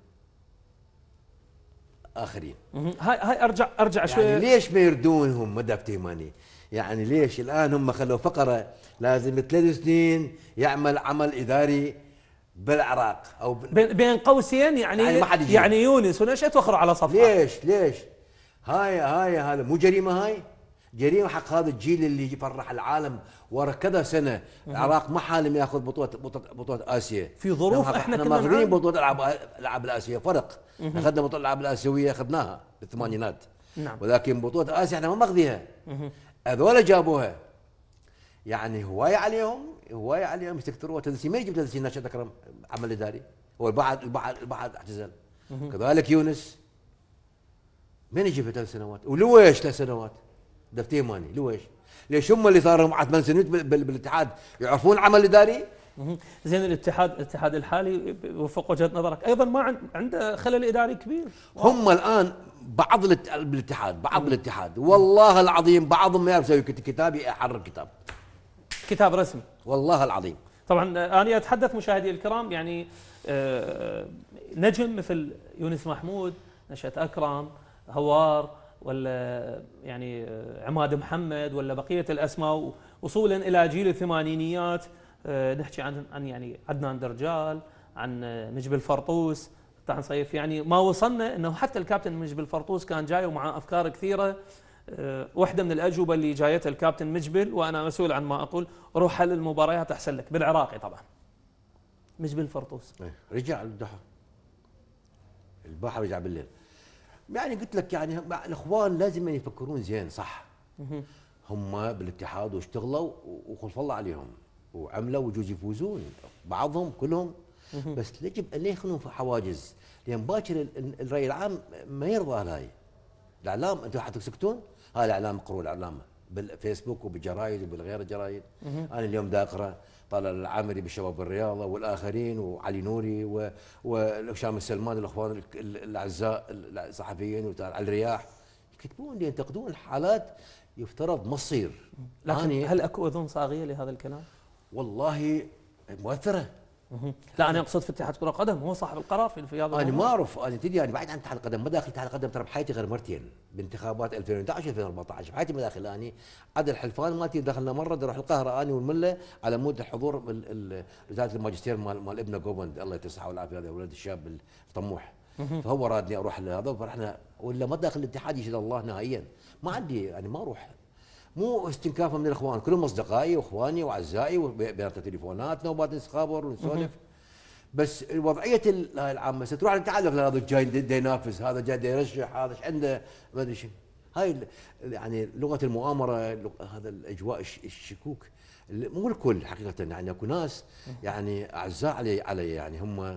اخرين. هاي هاي ارجع ارجع شوي. يعني ليش ما يردونهم مدى فتيماني؟ يعني ليش الان هم خلوا فقره لازم ثلاث سنين يعمل عمل اداري بالعراق او بين بين قوسين يعني يعني, ما حد يجيب. يعني يونس ونشأت واخر على صفحه. ليش ليش؟ هاي هاي هذا مو جريمه، هاي جريمه حق هذا الجيل اللي يفرح العالم ورا كذا سنه. العراق ما حالم ياخذ بطوله بطوله بطوله اسيا في ظروف احنا, احنا كنا ماخذين بطوله العاب الالعاب الاسيويه فرق. اخذنا بطوله الالعاب الاسيويه اخذناها بالثمانينات. نعم. ولكن بطوله اسيا احنا ما ماخذيها. هذول جابوها. يعني هوايه عليهم هوايه عليهم يستكثروا تدريسي. ما يجيب تدريسي نشأت اكرم عمل اداري، هو البعض البعض البعض اعتزل. كذلك يونس من يجيب ثلاث سنوات ولويش ثلاث سنوات؟ دفتيماني لويش؟ ليش هم اللي صاروا مع ثمان سنوات بالاتحاد يعرفون عمل اداري؟ زين الاتحاد الاتحاد الحالي وفق وجهه نظرك ايضا ما عنده خلل اداري كبير. هم الان بعض بالاتحاد بعض بالاتحاد والله العظيم بعضهم ما يعرف يسوي كتاب يحرر كتاب كتاب رسمي والله العظيم. طبعا انا اتحدث مشاهدي الكرام يعني نجم مثل يونس محمود، نشأت اكرم، هوار، ولا يعني عماد محمد، ولا بقيه الاسماء وصولا الى جيل الثمانينيات. نحكي عن عن يعني عدنان درجال، عن مجبل فرطوس، طبعا صيف. يعني ما وصلنا انه حتى الكابتن مجبل فرطوس كان جاي ومعه افكار كثيره. واحده من الاجوبه اللي جايتها الكابتن مجبل، وانا مسؤول عن ما اقول، روح حل المباريات احسن لك بالعراقي. طبعا مجبل فرطوس رجع البحر البحر رجع بالليل. يعني قلت لك يعني الاخوان لازم يفكرون زين صح. هم بالاتحاد واشتغلوا وخلف الله عليهم وعملوا ويجوز يفوزون بعضهم كلهم، بس يجب ان يخلون في حواجز، لان باكر الراي العام ما يرضى هاي. الاعلام انتم حتسكتون؟ هاي الاعلام اقروا الاعلام بالفيسبوك وبالجرايد وبالغير الجرايد. انا اليوم دا اقرا طلال العامري بالشباب بالرياضه والاخرين وعلي نوري وهشام السلمان الاخوان الاعزاء الصحفيين وعلى الرياح يكتبون ينتقدون حالات يفترض ما تصير. لكن هل اكو اذن صاغيه لهذا الكلام؟ والله مؤثره. لا انا اقصد في اتحاد كره قدم، هو صاحب القرار في هذا الموضوع. انا ما اعرف، انا تدري انا بعيد عن اتحاد القدم، ما داخل اتحاد القدم ترى بحياتي غير مرتين بانتخابات ألفين وأحد عشر ألفين وأربعة عشر، بحياتي ما داخل. اني عدد الحلفان مالتي دخلنا مره نروح القاهره اني والمله على مود الحضور رساله الماجستير مال مال ابنه جوبند الله يتصحى والعافيه، هذا ولد الشاب الطموح. فهو رادني اروح لهذا فرحنا، ولا ما داخل الاتحاد يشهد الله نهائيا. ما عندي يعني ما اروح، مو استنكافا من الاخوان، كلهم اصدقائي واخواني واعزائي وبينات تليفونات نوبات نتخابر ونسولف. بس وضعيه العامه ستروح على الاتحاد هذا جاي دا ينافس، هذا جاي دا يرشح، هذا ايش عنده ما ادري شو. هاي يعني لغه المؤامره، هذا الاجواء الشكوك. مو الكل حقيقه، يعني اكو ناس يعني اعزاء علي علي يعني هم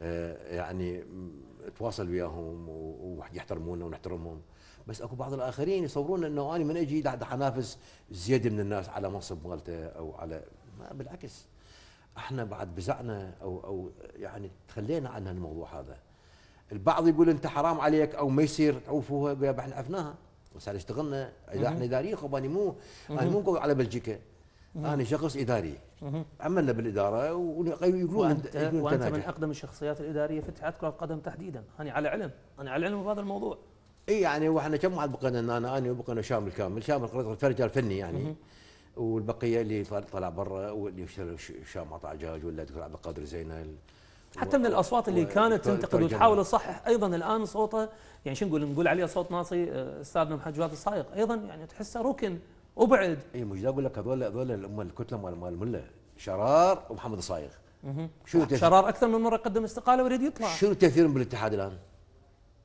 يعني اتواصل وياهم ويحترمونا ونحترمهم، بس اكو بعض الاخرين يصورون انه انا من اجي دا انافس زياده من الناس على منصب مالته او على، ما بالعكس. احنا بعد بزعنا او او يعني تخلينا عن الموضوع هذا. البعض يقول انت حرام عليك او ما يصير تعوفوها، يقول احنا عفناها بس هذا اشتغلنا اذا احنا اداريين. خب انا مو انا مو نقول على بلجيكا، انا شخص اداري عملنا بالاداره ويقولون وانت, انت, وأنت من اقدم الشخصيات الاداريه في اتحاد كره القدم تحديدا. انا على علم انا على علم بهذا الموضوع. اي يعني واحنا كم واحد بقينا، انا انا وبقينا شامل كامل شامل رجال فني يعني، والبقيه اللي طلع برا واللي يشتغل هشام عطا عجاج ولا دكتور عبد القادر زينل، حتى من الاصوات اللي كانت تنتقد وتحاول تصحح ايضا الان صوته، يعني شو نقول نقول عليه صوت ناصي استاذنا محمد جواد الصايغ ايضا يعني تحسه ركن وبعد. اي مش اقول لك هذول هذول الكتله مال مال المله شرار ومحمد الصايغ. شو شرار اكثر من مره قدم استقاله ويريد يطلع. شنو تاثيرهم بالاتحاد الان؟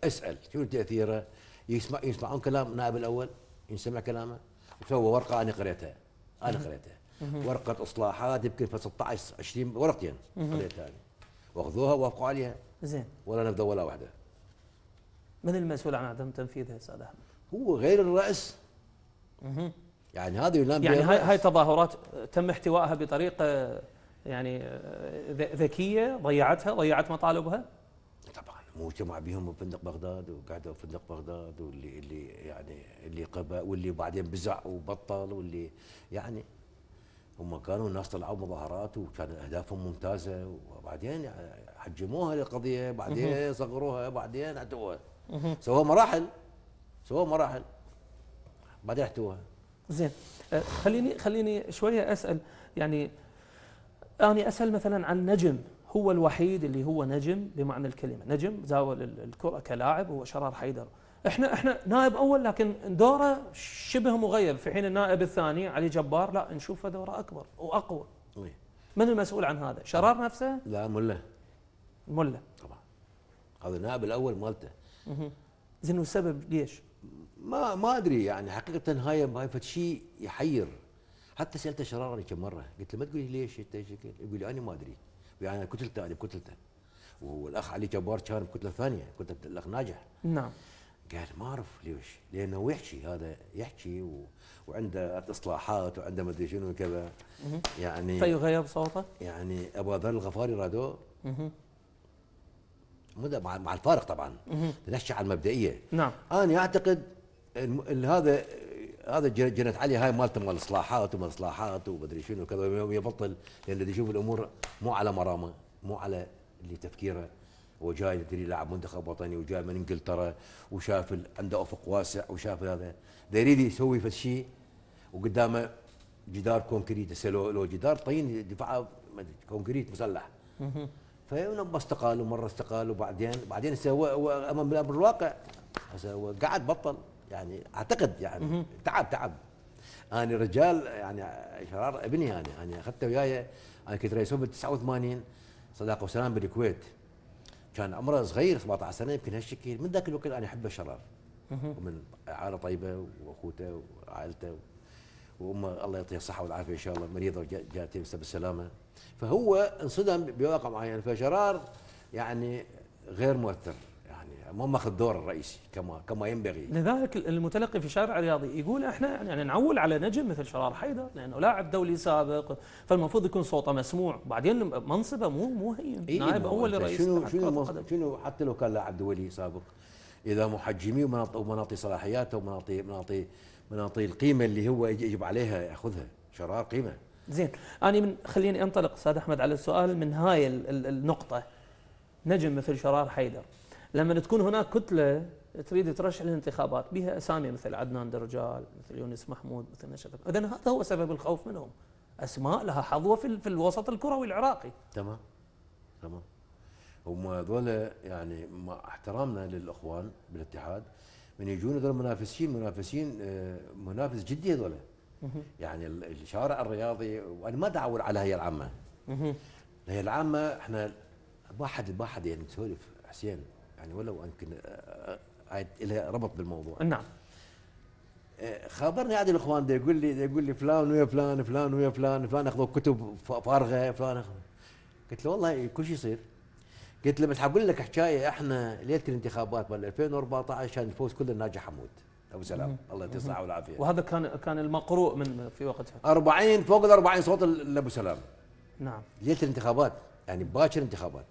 اسال شنو تاثيره؟ يسمع يسمعون كلام نائب الاول، يسمع كلامه، وسوى ورقه انا قريتها، انا قريتها ورقه اصلاحات يمكن في ستة عشر عشرين ورقتين قريتها، واخذوها ووافقوا عليها. زين. ولا نفذوا ولا واحده. من المسؤول عن عدم تنفيذها استاذ احمد؟ هو غير الرئيس. يعني هذا ينام يعني هاي هاي تظاهرات تم احتوائها بطريقه يعني ذكيه، ضيعتها ضيعت مطالبها؟ طبعا مو اجتمع بهم بفندق بغداد وقعدوا في فندق بغداد، واللي اللي يعني اللي قبى واللي بعدين بزع وبطل، واللي يعني هم كانوا الناس طلعوا مظاهرات وكان اهدافهم ممتازه، وبعدين حجموها للقضيه، بعدين صغروها، بعدين احتووها. سووا مراحل سووا مراحل بعدين احتووها. زين. أه خليني خليني شويه اسال، يعني اني اسال مثلا عن نجم، هو الوحيد اللي هو نجم بمعنى الكلمه، نجم زاول الكره كلاعب هو شرار حيدر. احنا احنا نائب اول لكن دوره شبه مغيب، في حين النائب الثاني علي جبار لا نشوفه دوره اكبر واقوى. من المسؤول عن هذا؟ شرار نفسه؟ لا مله. مله طبعا. هذا النائب الاول مالته. زين والسبب ليش؟ ما ما ادري يعني حقيقه هاي هاي فد شيء يحير. حتى سالته شرار كم مره، قلت له ما تقول لي ليش انت ايش؟ يقول لي انا ما ادري، يعني انا كتلته انا بكتلته. والاخ علي جبار كان بكتله ثانيه، كتله الاخ ناجح. نعم. قال ما اعرف ليش، لانه يحكي هذا يحكي و... وعنده اصلاحات وعنده ما ادري شنو كذا. يعني فيغير صوته؟ يعني ابو ذر الغفاري رادوه مع مع الفارق طبعا. نحكي عن المبدئيه. نعم. انا اعتقد ان هذا هذا جنت علي هاي مالته مال الاصلاحات وما الاصلاحات ومدري شنو كذا، يبطل لان اللي يشوف الامور مو على مرامه، مو على اللي تفكيره. هو جاي يدري يلعب منتخب وطني وجاي من انجلترا وشاف عنده افق واسع وشاف هذا، دا يريد يسوي فد شيء وقدامه جدار كونكريت، هسه لو لو جدار طين دفاع كونكريت مسلح. فلما استقال ومره استقال وبعدين بعدين هسه هو امام الامر الواقع، هسه هو قعد بطل يعني اعتقد يعني تعب تعب. انا رجال يعني شرار ابني، يعني انا اخذته وياي، انا كنت رئيس بال تسعة وثمانين صداقه وسلام بالكويت، كان عمره صغير سبعة عشر سنه يمكن هالشكل. من ذاك الوقت انا احبه شرار، ومن عائله طيبه واخوته وعائلته، وامه الله يعطيها الصحه والعافيه ان شاء الله مريضه وجات لسه بالسلامه. فهو انصدم بواقع معين، فشرار يعني غير مؤثر، يعني ما ماخذ الدور الرئيسي كما كما ينبغي. لذلك المتلقي في الشارع الرياضي يقول احنا يعني نعول على نجم مثل شرار حيدر لانه لاعب دولي سابق، فالمفروض يكون صوته مسموع، بعدين منصبه مو مو هين. إيه نائب اول لرئيس شنو شنو شنو حتى لو كان لاعب دولي سابق، اذا محجمي ومناطي صلاحياته ومناطي مناطي مناطي القيمه اللي هو يجب عليها ياخذها. شرار قيمه. زين، انا من خليني انطلق استاذ احمد على السؤال من هاي النقطه. نجم مثل شرار حيدر لما تكون هناك كتله تريد ترشح للانتخابات بها اسامي مثل عدنان درجال، مثل يونس محمود، مثل نشأت، اذا هذا هو سبب الخوف منهم. اسماء لها حظوه في في الوسط الكروي العراقي. تمام تمام. هم هذول يعني مع احترامنا للاخوان بالاتحاد، من يجون هذول منافسين منافسين منافس جدي هذول. يعني الشارع الرياضي، وانا ما دعول على هي العامه. هي العامه احنا ما حد ما حد يعني نسولف حسين، يعني ولو يمكن هاي لها ربط بالموضوع. نعم. خابرني عادي الاخوان ده يقول لي ده يقول لي فلان ويا فلان فلان ويا فلان فلان اخذوا كتب فارغه فلان أخذ. قلت له والله كل شيء يصير. قلت له بس حقول لك حكايه، احنا ليله الانتخابات مال ألفين وأربعة عشر كان الفوز كله ناجي حمود ابو سلام الله يعطيه الصحه والعافيه، وهذا كان كان المقروء من في وقتها أربعين فوق ال أربعين صوت لابو سلام. نعم. ليله الانتخابات يعني باكر انتخابات.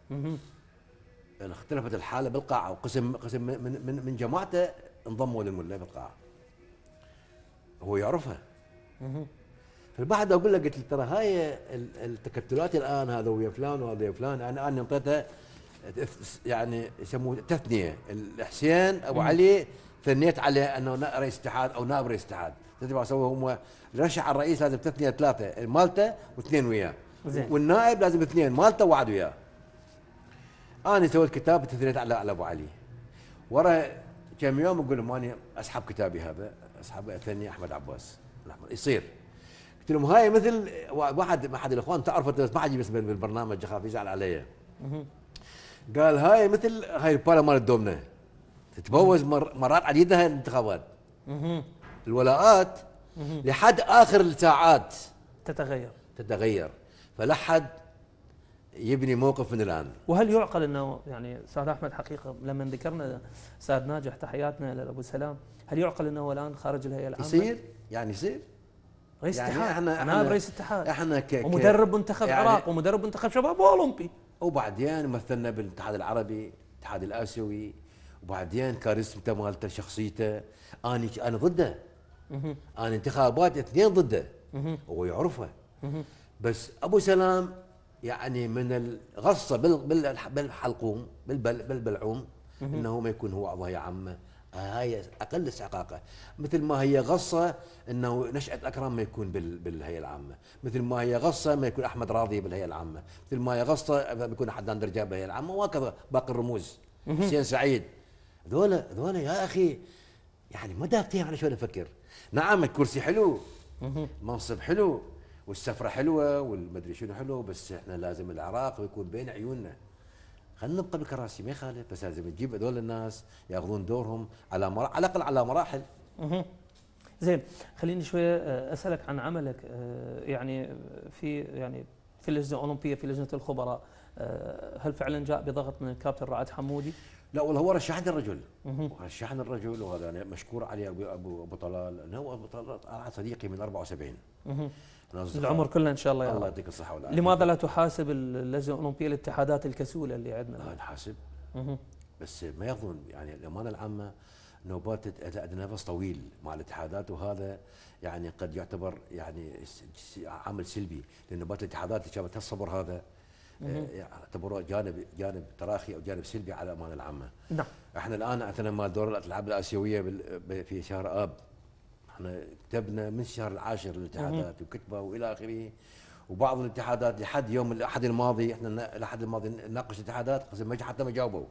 اختلفت الحاله بالقاعه، وقسم قسم من من من جماعته انضموا للمله بالقاعه. هو يعرفها. فالبعد اقول له قلت له ترى هاي التكتلات الان هذا ويا فلان وهذا ويا فلان، انا انا انطيته يعني يسموه تثنيه، الحسين ابو علي ثنيت عليه انه رئيس اتحاد او نائب رئيس اتحاد، تدري ما سووا هم رشح الرئيس لازم تثنيه ثلاثه مالته واثنين وياه. والنائب لازم اثنين مالته وواحد وياه. انا سويت كتاب تثنيت على على ابو علي. ورا كم يوم اقول لهم اني اسحب كتابي هذا، اسحب اثني احمد عباس يصير. قلت لهم هاي مثل واحد احد الاخوان تعرفه بس ما عجب اسمه بالبرنامج خاف يزعل علي. قال هاي مثل هاي البالا مال الدومنه، تتبوز مر مرات عديده هاي الانتخابات. الولاءات لحد اخر الساعات تتغير تتغير، فلا حد يبني موقف من الان. وهل يعقل انه يعني استاذ احمد حقيقه لما ذكرنا استاذ ناجح تحياتنا لابو سلام، هل يعقل انه الان خارج الهيئه العامه؟ يصير يعني يصير رئيس يعني اتحاد، احنا نائب رئيس اتحاد، احنا ك ومدرب منتخب يعني عراق ومدرب منتخب شباب واولمبي، وبعدين مثلنا بالاتحاد العربي، الاتحاد الاسيوي، وبعدين كاريزمته مالته شخصيته. انا انا ضده. انا انتخابات اثنين ضده هو يعرفها. بس ابو سلام يعني من الغصه بالحلقوم بالبلعوم انه ما يكون هو عضو هيئه عامه، هاي اقل استحقاقه. مثل ما هي غصه انه نشأة اكرم ما يكون بالهيئه العامه، مثل ما هي غصه ما يكون احمد راضي بالهيئه العامه، مثل ما هي غصه بيكون حدان درجاب بالهيئه العامه، وهكذا باقي الرموز. حسين سعيد، ذولا ذولا يا اخي يعني ما دافتين على شو نفكر. نعم الكرسي حلو، منصب حلو، والسفره حلوه والمدري شنو حلو، بس احنا لازم العراق يكون بين عيوننا. خلينا نبقى بالكراسي ما يخالف، بس لازم نجيب هذول الناس ياخذون دورهم على مر... على الاقل على مراحل. زين، خليني شويه اسالك عن عملك يعني في يعني في اللجنه الاولمبيه، في لجنه الخبراء، هل فعلا جاء بضغط من الكابتن رائد حمودي؟ لا والله هو رشحني الرجل، رشحني الرجل، وهذا انا مشكور عليه ابو ابو ابو طلال، لانه هو ابو طلال صديقي من أربعة وسبعين. العمر كله ان شاء الله يا الله رب. يعطيك الصحه والعافيه. لماذا لا تحاسب اللجنه الاولمبيه الاتحادات الكسوله اللي عندنا؟ لا نحاسب، بس ما يظن يعني الامانه العامه نوبات نفس طويل مع الاتحادات، وهذا يعني قد يعتبر يعني عامل سلبي، لان نوبات الاتحادات اللي شافت الصبر هذا يعتبروه جانب جانب تراخي او جانب سلبي على الامانه العامه. نعم. احنا الان عندنا مال دور الالعاب الاسيويه في شهر اب، احنا كتبنا من الشهر العاشر للاتحادات وكتبه والى اخره، وبعض الاتحادات لحد يوم الاحد الماضي احنا الاحد الماضي نناقش الاتحادات ما حتى ما جاوبوا.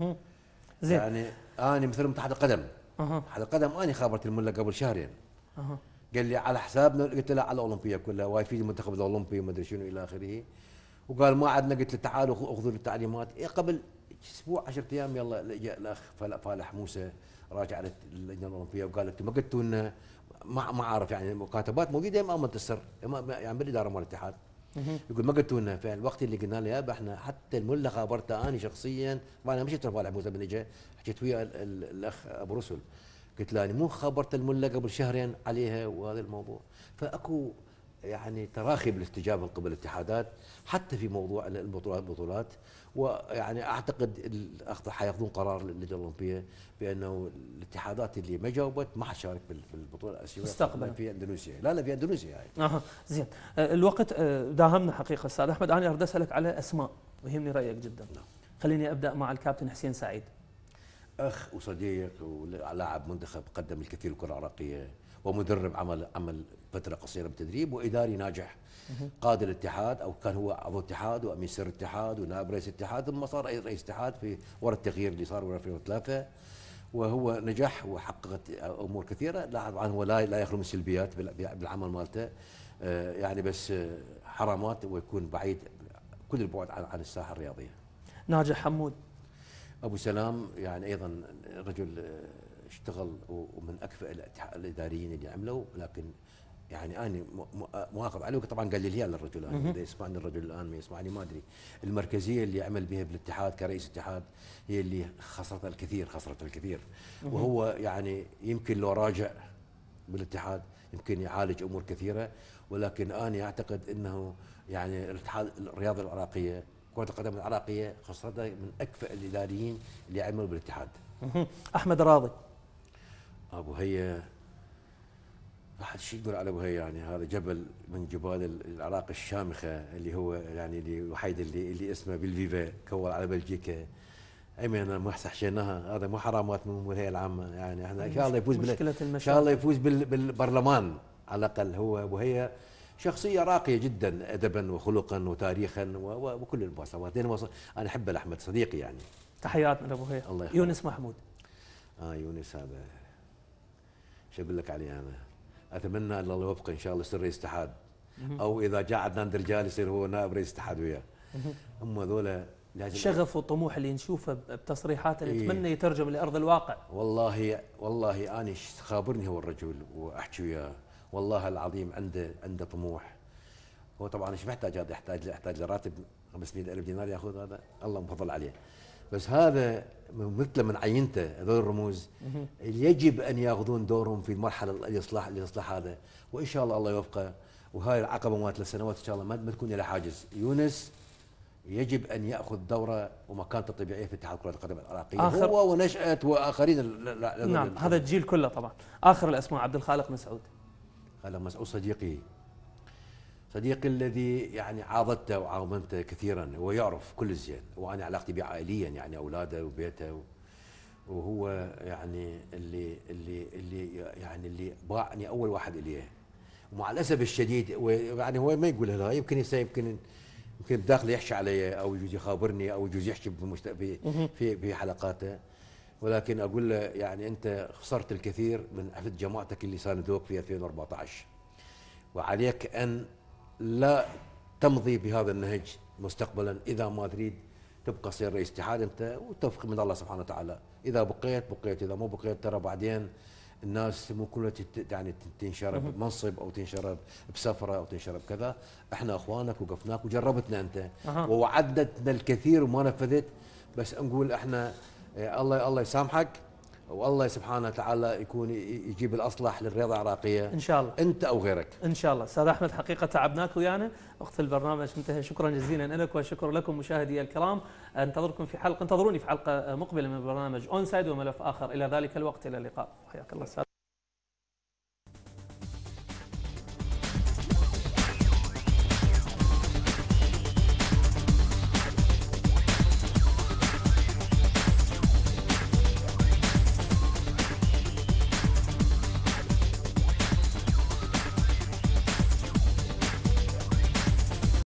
زين. يعني انا مثل اتحاد القدم، اتحاد القدم انا خابرت الملا قبل شهرين. أه. قال لي على حسابنا، قلت له على الاولمبيه كلها وايفي المنتخب الاولمبي وما ادري شنو الى اخره، وقال ما عندنا. قلت له تعالوا خذوا التعليمات. إيه قبل اسبوع عشرة ايام يلا جاء الاخ فالح موسى راجع اللجنه الاولمبيه وقال انتم ما قلتوا لنا، ما ما عارف يعني مكاتبات موجوده امانه السر يعني بالاداره مال الاتحاد. يقول ما قلتوا لنا. فالوقت اللي قلنا له يابا احنا حتى الملا خابرته انا شخصيا، طبعا انا مشيت فالح موسى من اجى حكيت ويا الاخ ابو رسل، قلت له انا مو خابرت الملا قبل شهرين عليها وهذا الموضوع. فاكو يعني تراخي بالاستجابه من قبل الاتحادات حتى في موضوع البطولات البطولات ويعني اعتقد الاخ حياخذون قرار للجنه الاولمبيه بانه الاتحادات اللي ما جاوبت ما حتشارك في البطوله الاسيويه مستقبلا في اندونيسيا. لا لا في اندونيسيا هاي. اها زين. الوقت داهمنا حقيقه استاذ احمد، انا اريد اسالك على اسماء ويهمني رايك جدا. نعم. خليني ابدا مع الكابتن حسين سعيد. اخ وصديق ولاعب منتخب، قدم الكثير للكره العراقيه، ومدرب عمل عمل فتره قصيره بالتدريب، واداري ناجح. قاد الاتحاد او كان هو عضو اتحاد وامين سر اتحاد ونائب رئيس اتحاد، ثم صار رئيس اتحاد في ورا التغيير اللي صار ورا ألفين وثلاثة، وهو نجح وحققت امور كثيره. لا طبعا هو لا لا يخلو من سلبيات بالعمل مالته، يعني بس حرامات ويكون بعيد كل البعد عن عن الساحه الرياضيه. ناجح حمود ابو سلام يعني ايضا رجل اشتغل ومن اكفأ الاداريين اللي عملوا، لكن يعني انا مواخذ عليه. طبعا قال لي لي الرجل الان اذا يسمعني الرجل الان ما يسمعني ما ادري. المركزيه اللي عمل بها بالاتحاد كرئيس اتحاد هي اللي خسرت الكثير، خسرت الكثير. وهو يعني يمكن لو راجع بالاتحاد يمكن يعالج امور كثيره، ولكن انا اعتقد انه يعني الاتحاد الرياضه العراقيه كرة القدم العراقية خسرتها من أكفأ الإداريين اللي عملوا بالاتحاد. أحمد راضي. أبو هيا ما حد شيء يقول على أبو هيا، يعني هذا جبل من جبال العراق الشامخة اللي هو يعني اللي الوحيد اللي اللي اسمه بالفيفا كول على بلجيكا. أيمن ما حشيناها، هذا مو حرامات من الهيئة العامة. يعني احنا إن شاء الله يفوز بال إن شاء الله يفوز بالبرلمان على الأقل. هو أبو هيا شخصية راقية جدا أدبا وخلقا وتاريخا وكل المواصفات. أنا أحب أحمد صديقي يعني. تحياتنا لأبو هيا. يونس محمود. آه يونس هذا شو أقول لك عليه، أنا أتمنى أن الله يوفقه إن شاء الله يصير رئيس اتحاد، أو إذا جاء عدنان درجال يصير هو نائب رئيس اتحاد وياه. هم ذولا الشغف والطموح اللي نشوفه بتصريحاته إيه. نتمنى يترجم لارض الواقع. والله والله انا خابرني هو الرجل واحكي وياه، والله العظيم عنده عنده طموح. هو طبعا ايش محتاج؟ هذا يحتاج يحتاج لراتب خمسمئة ألف دينار ياخذ، هذا الله مفضل عليه. بس هذا مثل من عينته هذول الرموز اللي يجب ان ياخذون دورهم في المرحله الاصلاح الاصلاح هذا، وان شاء الله الله يوفقه. وهاي العقبه مالت ثلاث سنوات ان شاء الله ما تكون لها حاجز. يونس يجب ان ياخذ دوره ومكانته الطبيعيه في اتحاد كره القدم العراقيه، هو ونشأت واخرين. نعم هذا الجيل كله طبعا. اخر الاسماء عبد الخالق مسعود. خالق مسعود صديقي، صديقي الذي يعني عاضدته وعاونته كثيرا، هو يعرف كل زين، وانا علاقتي به عائليا يعني اولاده وبيته، وهو يعني اللي اللي اللي يعني اللي باعني اول واحد اليه. ومع الاسف الشديد يعني هو ما يقول هذا، يمكن يمكن يمكن بداخله يحكي علي او يجوز يخابرني او يجوز يحكي في في في حلقاته، ولكن اقول له يعني انت خسرت الكثير من عفت جماعتك اللي ساندوك في ألفين وأربعة عشر، وعليك ان لا تمضي بهذا النهج مستقبلا اذا ما تريد تبقى صير رئيس اتحاد انت، والتوفيق من الله سبحانه وتعالى. اذا بقيت بقيت، اذا مو بقيت ترى بعدين الناس مو كلها يعني تنشر بمنصب او تنشر بسفره او تنشر بكذا. احنا اخوانك وقفناك وجربتنا انت أه. ووعدتنا الكثير وما نفذت، بس نقول احنا الله الله يسامحك، والله سبحانه وتعالى يكون يجيب الاصلح للرياضه العراقيه ان شاء الله، انت او غيرك ان شاء الله. استاذ احمد حقيقه تعبناك ويانا، وقت البرنامج انتهى. شكرا جزيلا لك وشكرا لكم مشاهدي الكرام. انتظركم في حلقه انتظروني في حلقه مقبله من برنامج اون سايد وملف اخر. الى ذلك الوقت الى اللقاء. حياك الله.